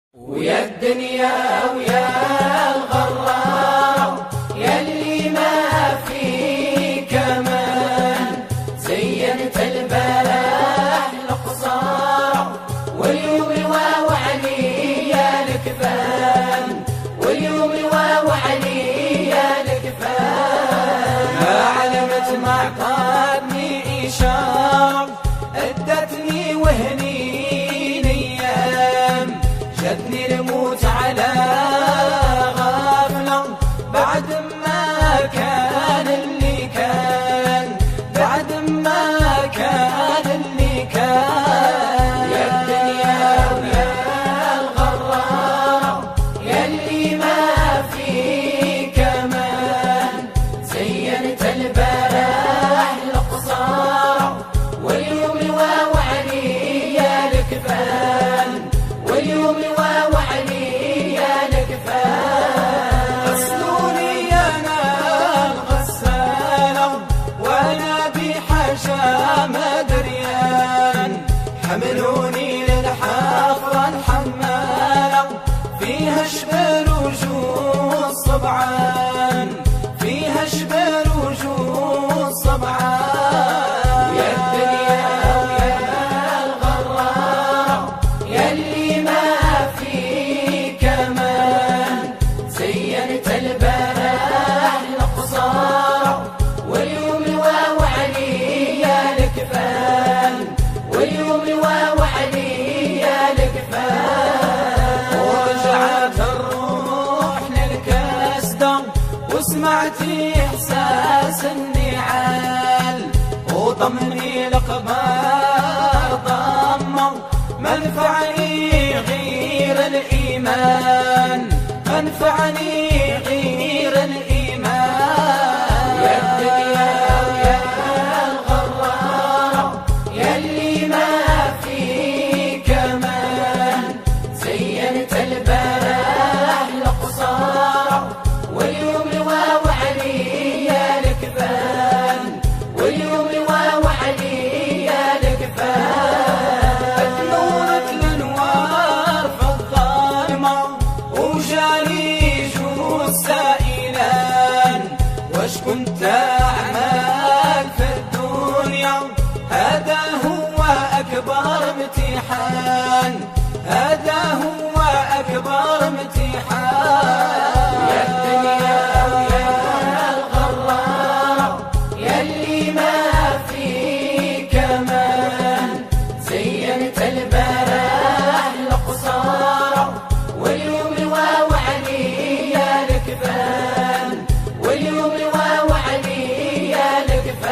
ويا الدنيا ويا الغرام يلي ما في كمان زينت البلاح القصار واليوم الواو علي يا الكفان واليوم الواو علي يا الكفان ما علمت ما اعطتني إشارة ادتني وهني ايام جتني الموت على غفلة بعد ما كان اللي كان بعد ما كان اللي كان يا الدنيا ويا الغرام يلي ما في كمان زينت البلاح القصار واليوم الواو علي يا الكفان واليوم الواو علي يا الكفان غسلوني انا الغسالة وانا بحاجة ما دريان حملوني للحفرة الحمالة فيها شبال وجوه صبعان فيها شبال وجوه صبعان يا الدنيا ويا الغرام يلي ما في كمان زينت البلاح القصار واليوم الواو علي يا الكفان واليوم الواو علي يا الكفان ورجعت الروح للكسدة وسمعت إحساس النعال وضمني لقبار ضمه منفعني غير الإيمان منفعني غير الإيمان يا الدنيا ويا الغرام يلي ما في كمان زينت البلاح القصار واليوم الواو علي يا الكفان واليوم الواو علي يا الكفان نورت الانوار في الظلمه وجاني جوز سائلان واش كنت اعمل في الدنيا هذا هو اكبر امتحان هذا هو اكبر امتحان يا الدنيا ويا الغرام يلي ما في كمان زينت البلاح القصار واليوم الواو علي يا الكفان واليوم الواو علي يا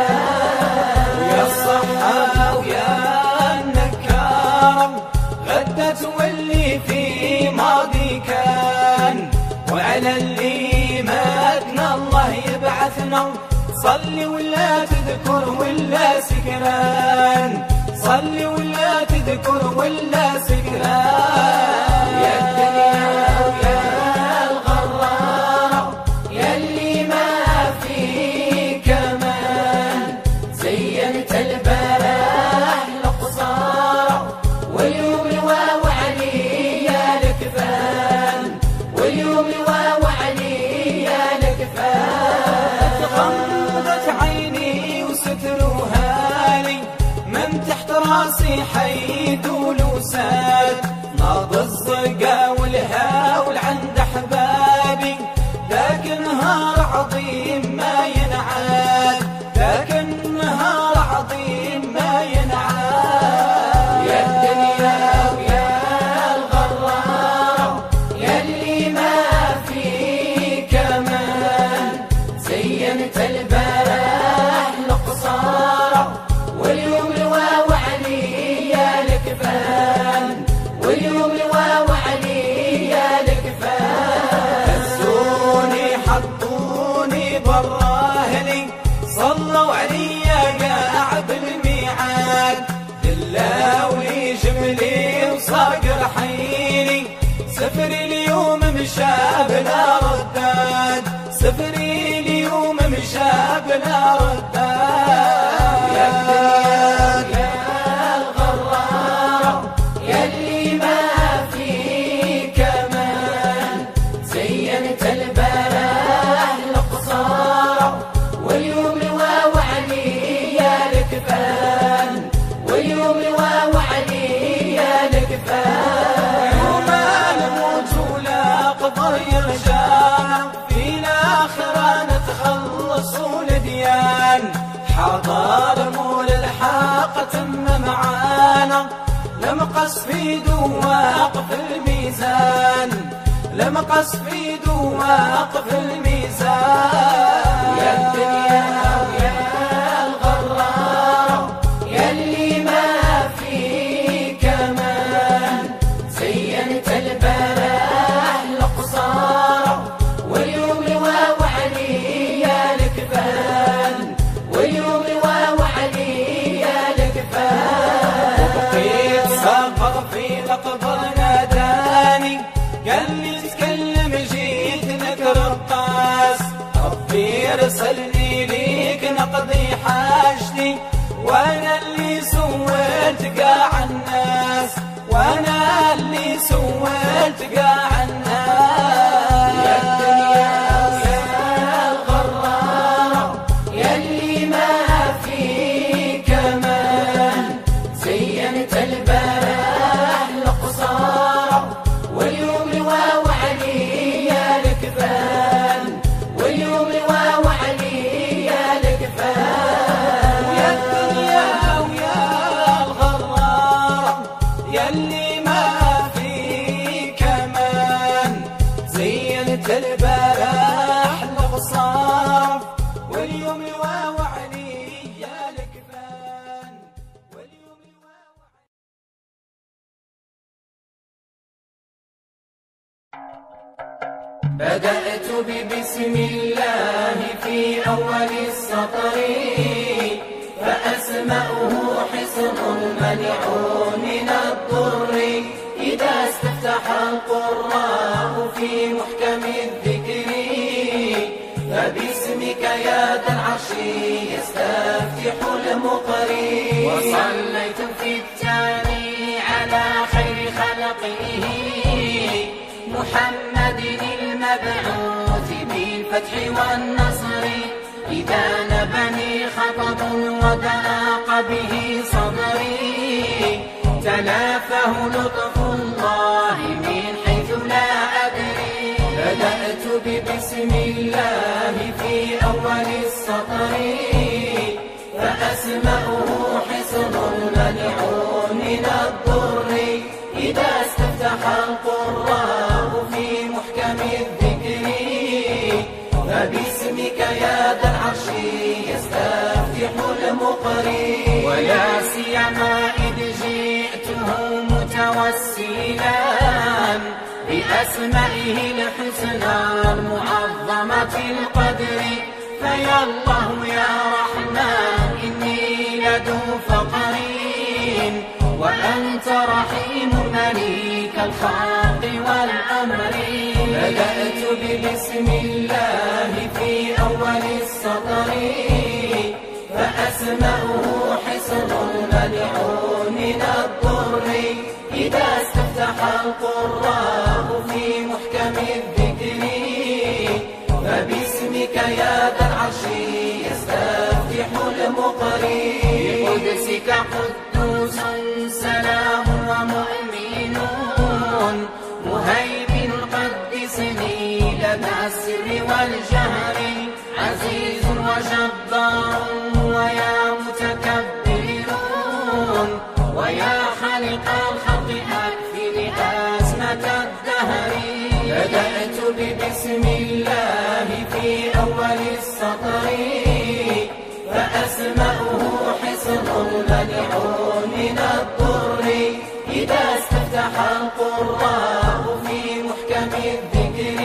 الكفان يا الصحة ويا النكارة غدت واللي في ماضي كان وعلى اللي ماتنا الله يبعثنا صلي ولا تذكر ولا سكران صلي ولا تذكر ولا سكران يا الدنيا ويا الغرام يلي ما في كمان زينت البلاح القصار واليوم الواو علي يا الكفان واليوم الواو علي يا الكفان غمضت عيني وستروها لي من تحت راسي حيث لوسات ناض الزرقا والهاول عند احبابي ذاك نهار عظيم ما ينعاد ذاك النهار عظيم ما ينعاد يا الدنيا ويا الغرام يلي ما في كمان زينت البلاح القصار واليوم الواو علي يا الكفان واليوم الواو علي يا الكفان هزوني حطوني برا اهلي صلوا علي قاع بالميعاد دلاولي جملي وصاقر حيني سفري اليوم مشى بلا رداد سفري اليوم مشى بلا رداد يا الدنيا يا الغرام يلي ما في الأكفان. يوم نموت والأقدر يرجعنا، في الآخرة نتخلص ولديان. حضر مول الحق تم معانا، لمقص في دواق في الميزان، لمقص في دواق في الميزان. يا الدنيا ويا الغرارة، يلي ما فيك امان، زينت البراح القصارى، واليوم لواو علي يا الكفان، واليوم لواو علي يا الكفان. وبقيت سافر في القبر ناداني، قال لي تكلم جيت نقر الطاس، ربي ارسلني ليك نقضي حاجتي، وانا اللي سولت قاع الناس، وانا اللي سولت قاع الناس. يا الدنيا ويا الغرارة، يلي ما فيك امان، زينت البراح القصارى، واليوم لواو علي يا الكفان، واليوم لواو علي يا الكفان. ويا الدنيا ويا الغرارة، يلي ما فيك امان، زينت البراح القصارى، واليوم لواو علي يا الكفان، واليوم لواو علي. بدأت ببسم الله في أول السطر، فأسمأه حصن منع من الضر، إذا استفتح القراء في محكم الذكر، فباسمك يا ذا العرش يستفتح المقري. وصليت في التالي على خير خلقه، محمد المبعوث بالفتح والنصر، إذا نبني خطب وضاق به صدري، تلافه لطف الله من حيث لا أدري. بدأت ببسم الله في أول السطر، فأسمأه حصن منع من الضر، إذا استفتح القراء في محكم الذكر، فباسمك يا ذا العرش يستفتح المقري. ولا سيما إذ جئته متوسلا بأسمائه الحسنى المعظمة القدر، فيا الله يا رحمن إني لذو فقر، وأنت رحيم مليك الخلق والأمر. بدأت ببسم الله في أول السطر، فأسمأه حصن منع من الضر، إذا استفتح القراء في محكم الذكر، فباسمك يا ذا العرش يستفتح المقري. بقدسك قدوس سلام ومؤمن، مهيمن قدسني لدى السر والجهر، عزيز وجبار ويا متكبرون، ويا خالق الخلق أكفل أزمة الدهر. بدأت ببسم الله في أول السطر، فأسمأه حصن منع من الضر، إذا استفتح القراء في محكم الذكر،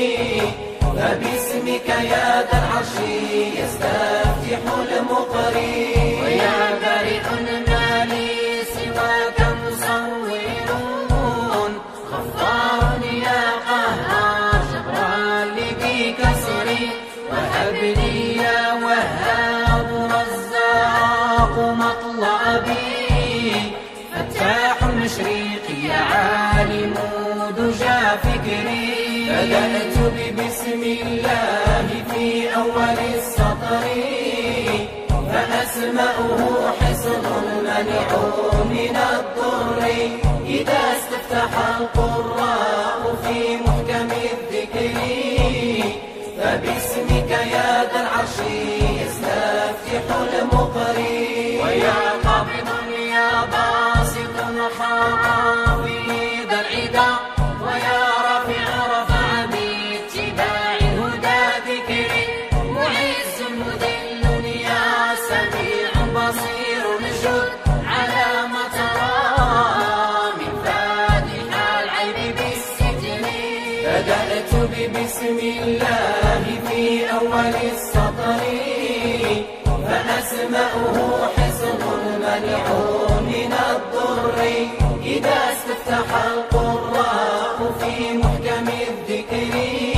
فباسمك يا ذا العرش يستفتح المقري. ويا بارئ ما لي سواك مصورون، غفار يا قهار جبرا لذي كسري، وهب لي يا وهاب رزاق مطلبي، فتاح المشرق يا عالم دجى فكري. بدأت ببسم الله في أول السطر، فأسمأه حصن منع من الضر، إذا بسم الله في أول السطر فأسماؤه حصن منع من الضر إذا استفتح القراء في محكم الذكر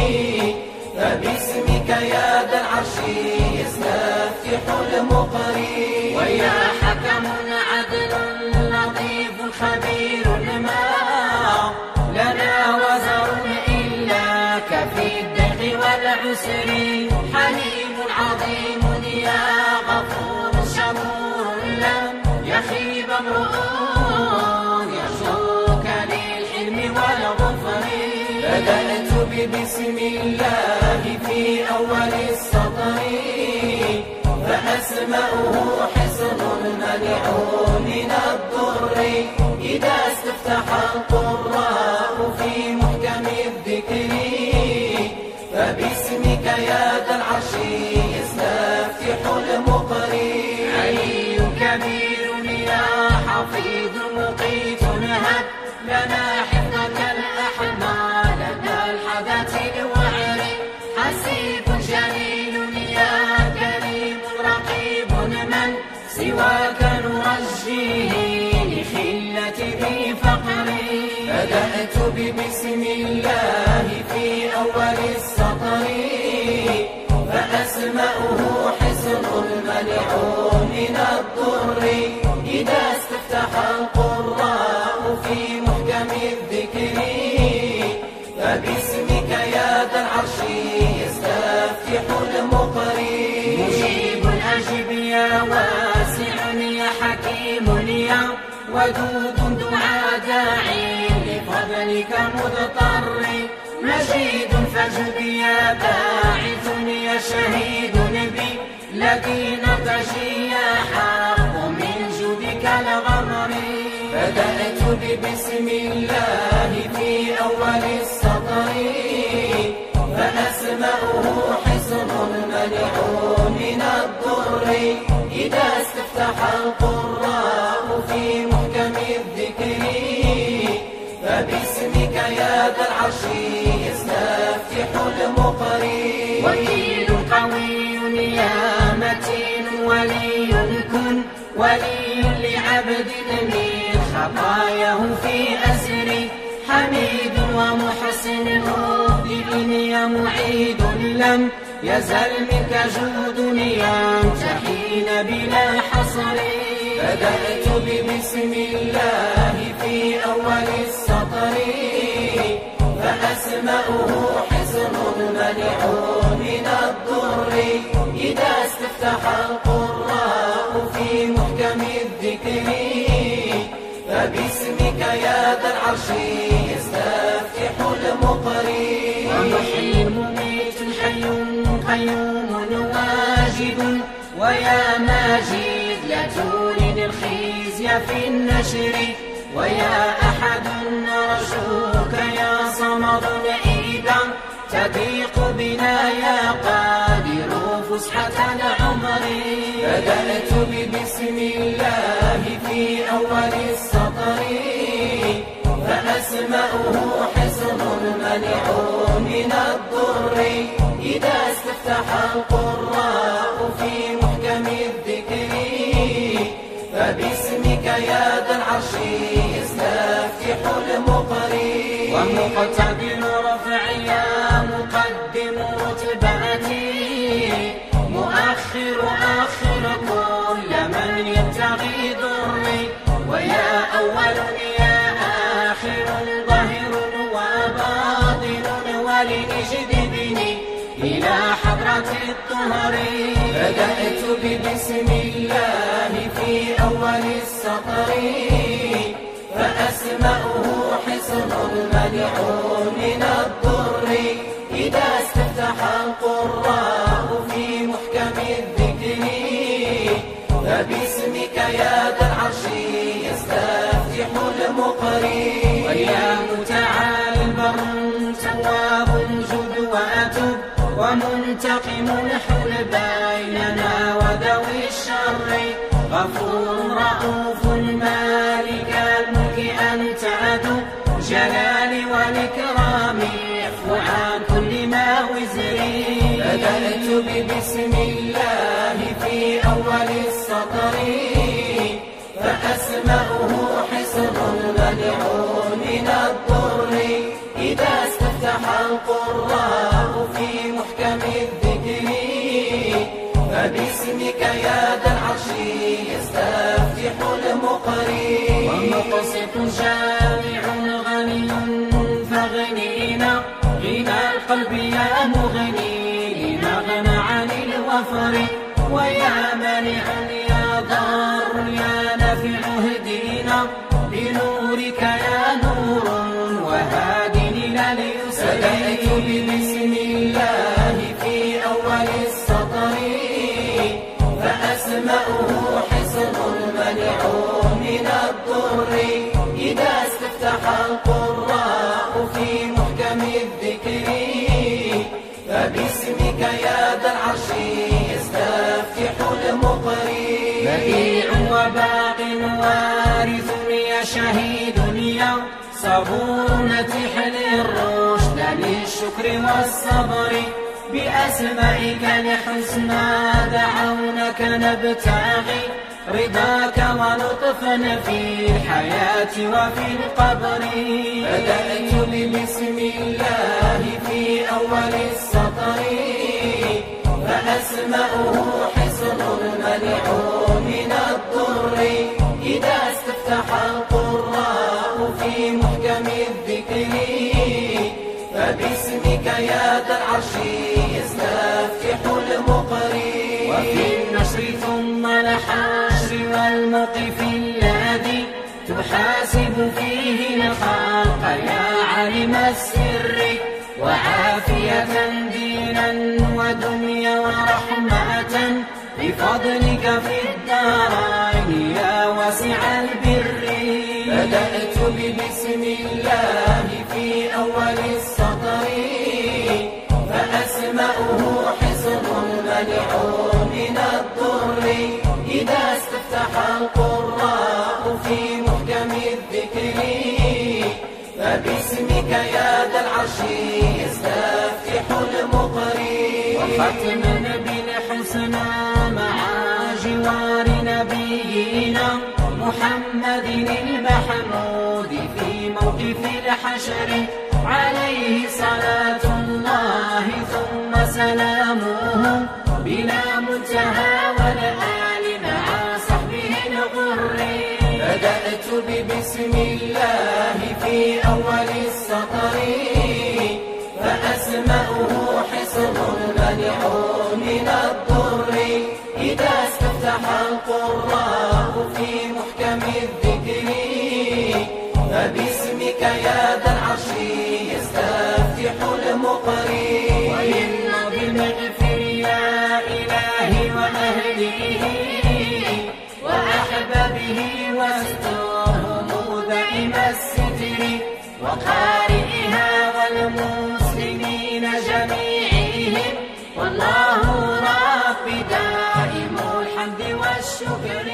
فباسمك يا ذا العرش يستفتح المقري ويا حكم عدل لطيف خبير ما لنا وزر إلاك في الدق والعسر حليم عظيم يا غفور شكور لم يخيب امرؤ يرجوك للحلم والغفر بدأت ببسم الله في أول السطر فأسماؤه حصن منع من الضر إذا استفتح القراء في محكم الذكر فباسمك يا ذا العرش يستفتح المقري علي كبير يا حفيظ مقيت هب لنا حفظك الأحمال الحدث الوعر حسيب جليل يا كريم رقيب من سواك نرجيه لخلة ذي فقر بدأت ببسم الله في أول السطر فأسماؤه حصن منع من الضر إذا استفتح القراء في محكم الذكر فباسمك يا ذا العرش يستفتح المقري مجيب أجب يا واسع يا حكيم يا ودود دعاء داعي لفضلك مضطر مجيد فاجب يا باعث يا شهيد بي الذي نرتجي يا حق من جودك الغمر بدأت ببسم الله في أول السطر فأسماؤه حصن منع من الضر إذا استفتح القراء في محكم الذكر فباسمك يا ذا العرش يستفتح المقري وكيل قوي يا متين ولي كن ولي لعبد من خطاياه في أسر حميد ومحسن مبدل يا معيد لم يزل منك جود يمتحين بلا حصر بدأت ببسم الله في أول السطر فأسماؤه حصن منع من الضر إذا استفتح القراء في محكم الذكر فباسمك يا ذا العرش يستفتح المقري ومحيي مميت حي قيوم واجد ويا ماجد لا تولد الخزي في النشر ويا أحد نرجوك يا صمد إذا تضيق بنا يا قادر فسحة العمر بدأت ببسم الله في أول السطر فأسماؤه حصن منع من الضر إذا استفتح القراء في محكم الذكر فباسمك يا ذا العرش يستفتح المقري ومقتدر رفع يا مقدم رتبتي مؤخر آخر كل من يبتغي ضري ويا أول يا آخر ظاهر وباطن ولنجذبني إلى حضرة الطهر بدأت ببسم الله في أول السطر فأسماؤه حصن منع من الضر إذا استفتح القراء في محكم الذكر فباسمك يا ذا العرش يستفتح المقري ويا متعال بر تواب جد وأتب ومنتقم حل بيننا وذوي الشر غفور رؤوف مالك الملك أنت عدو جلال والإكرام اعف عن كل ما ببسم الله في أول السطر فأسماؤه حصن منع من الضر إذا استفتح القراء في محكم الذكر فباسمك يا ذا العرش يستفتح المقري ومقسط جامع غني فاغنينا غنى القلب يا مغني لنغنى عن الوفر ويا مانعا يا ضار يا نافع اهدينا بنورك يا نور وهاد إلى اليسر بدأت ببسم الله في أول السطر فأسماؤه حصن منع من الضر إذا استفتح القراء في محكم الذكر فباسمك يا ذا العرش يستفتح المقري بديع وباق وارث يا شهيد يا صبور نتيح للرشد للشكر والصبر بأسمائك الحسنى دعونك نبتغي رضاك ولطفا في الحياة وفي القبر بدأت ببسم الله في أول السطر فأسماؤه حصن منع من الضر إذا استفتح القراء في محكم الذكر فباسمك يا ذا العرش يستفتح المقري وفي النشر ثم الحشر والموقف الذي تحاسب فيه الخلق يا عالم السر وعافية دينا ودنيا ورحمة بفضلك في الدارين يا واسع البر بدأت ببسم الله في أول السطر فأسماؤه حصن منع من الضر إذا استفتح القراء في محكم الذكر فباسمك يا ذا العرش يستفتح المقري وختما بالحسنى مع جوار نبينا محمد المحمود في موقف الحشر عليه صلاة الله ثم سلامه بلا منتهى والآل مع صحبه الغر بدأت ببسم الله في أول السطر فأسماؤه حصن منع من الضر إذا استفتح القراء في محكم الذكر فباسمك يا ذا العرش يستفتح المقري وإن اغفر يا إلهي وأهله وأحبابه واسترهم دائم الستر وقارئها والمسلمين جميعهم والله رب دائم الحمد والشكر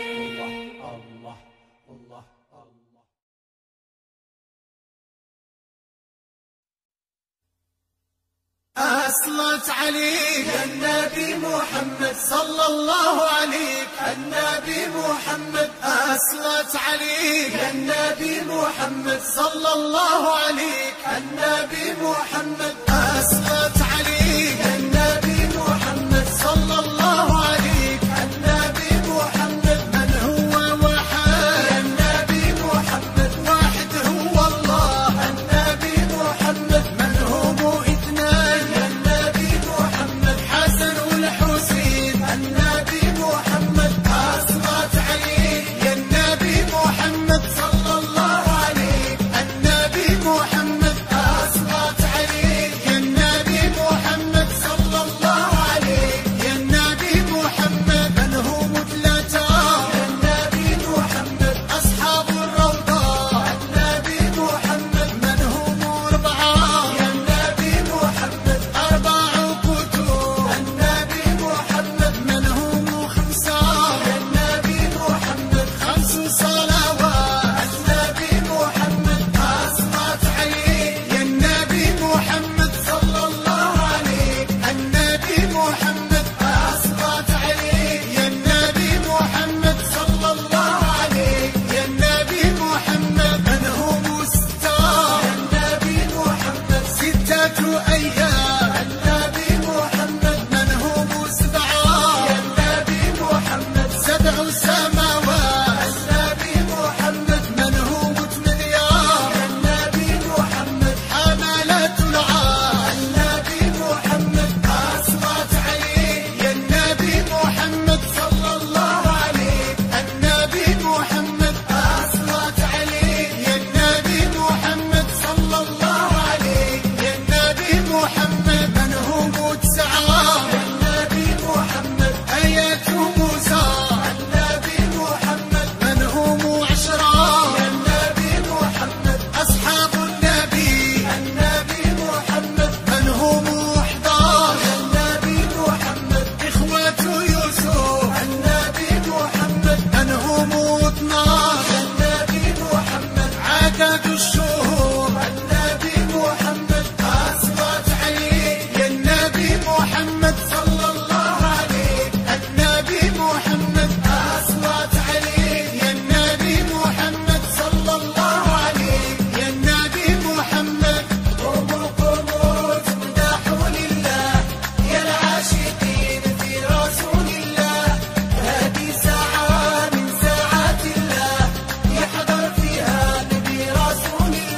أصلت عليك النبي محمد صلى الله عليك النبي محمد أصلت عليك النبي محمد صلى الله عليك النبي محمد أصلت عليك النبي محمد صلى الله عليك النبي محمد من هو واحد النبي محمد واحد هو الله النبي محمد من هم اثنان النبي محمد حسن والحسين النبي محمد أصلت عليك يا النبي محمد صلى الله عليك النبي محمد أصلت عليك يا النبي أعداد الشهور النبي محمد أصوات عليك يا النبي محمد صلى الله عليك النبي محمد أصوات عليك يا النبي محمد صلى الله عليك يا النبي محمد قوموا قوموا تمدحوا لله يا العاشقين في رسول الله هذه ساعة من ساعات الله يحضر فيها نبي رسول الله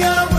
يا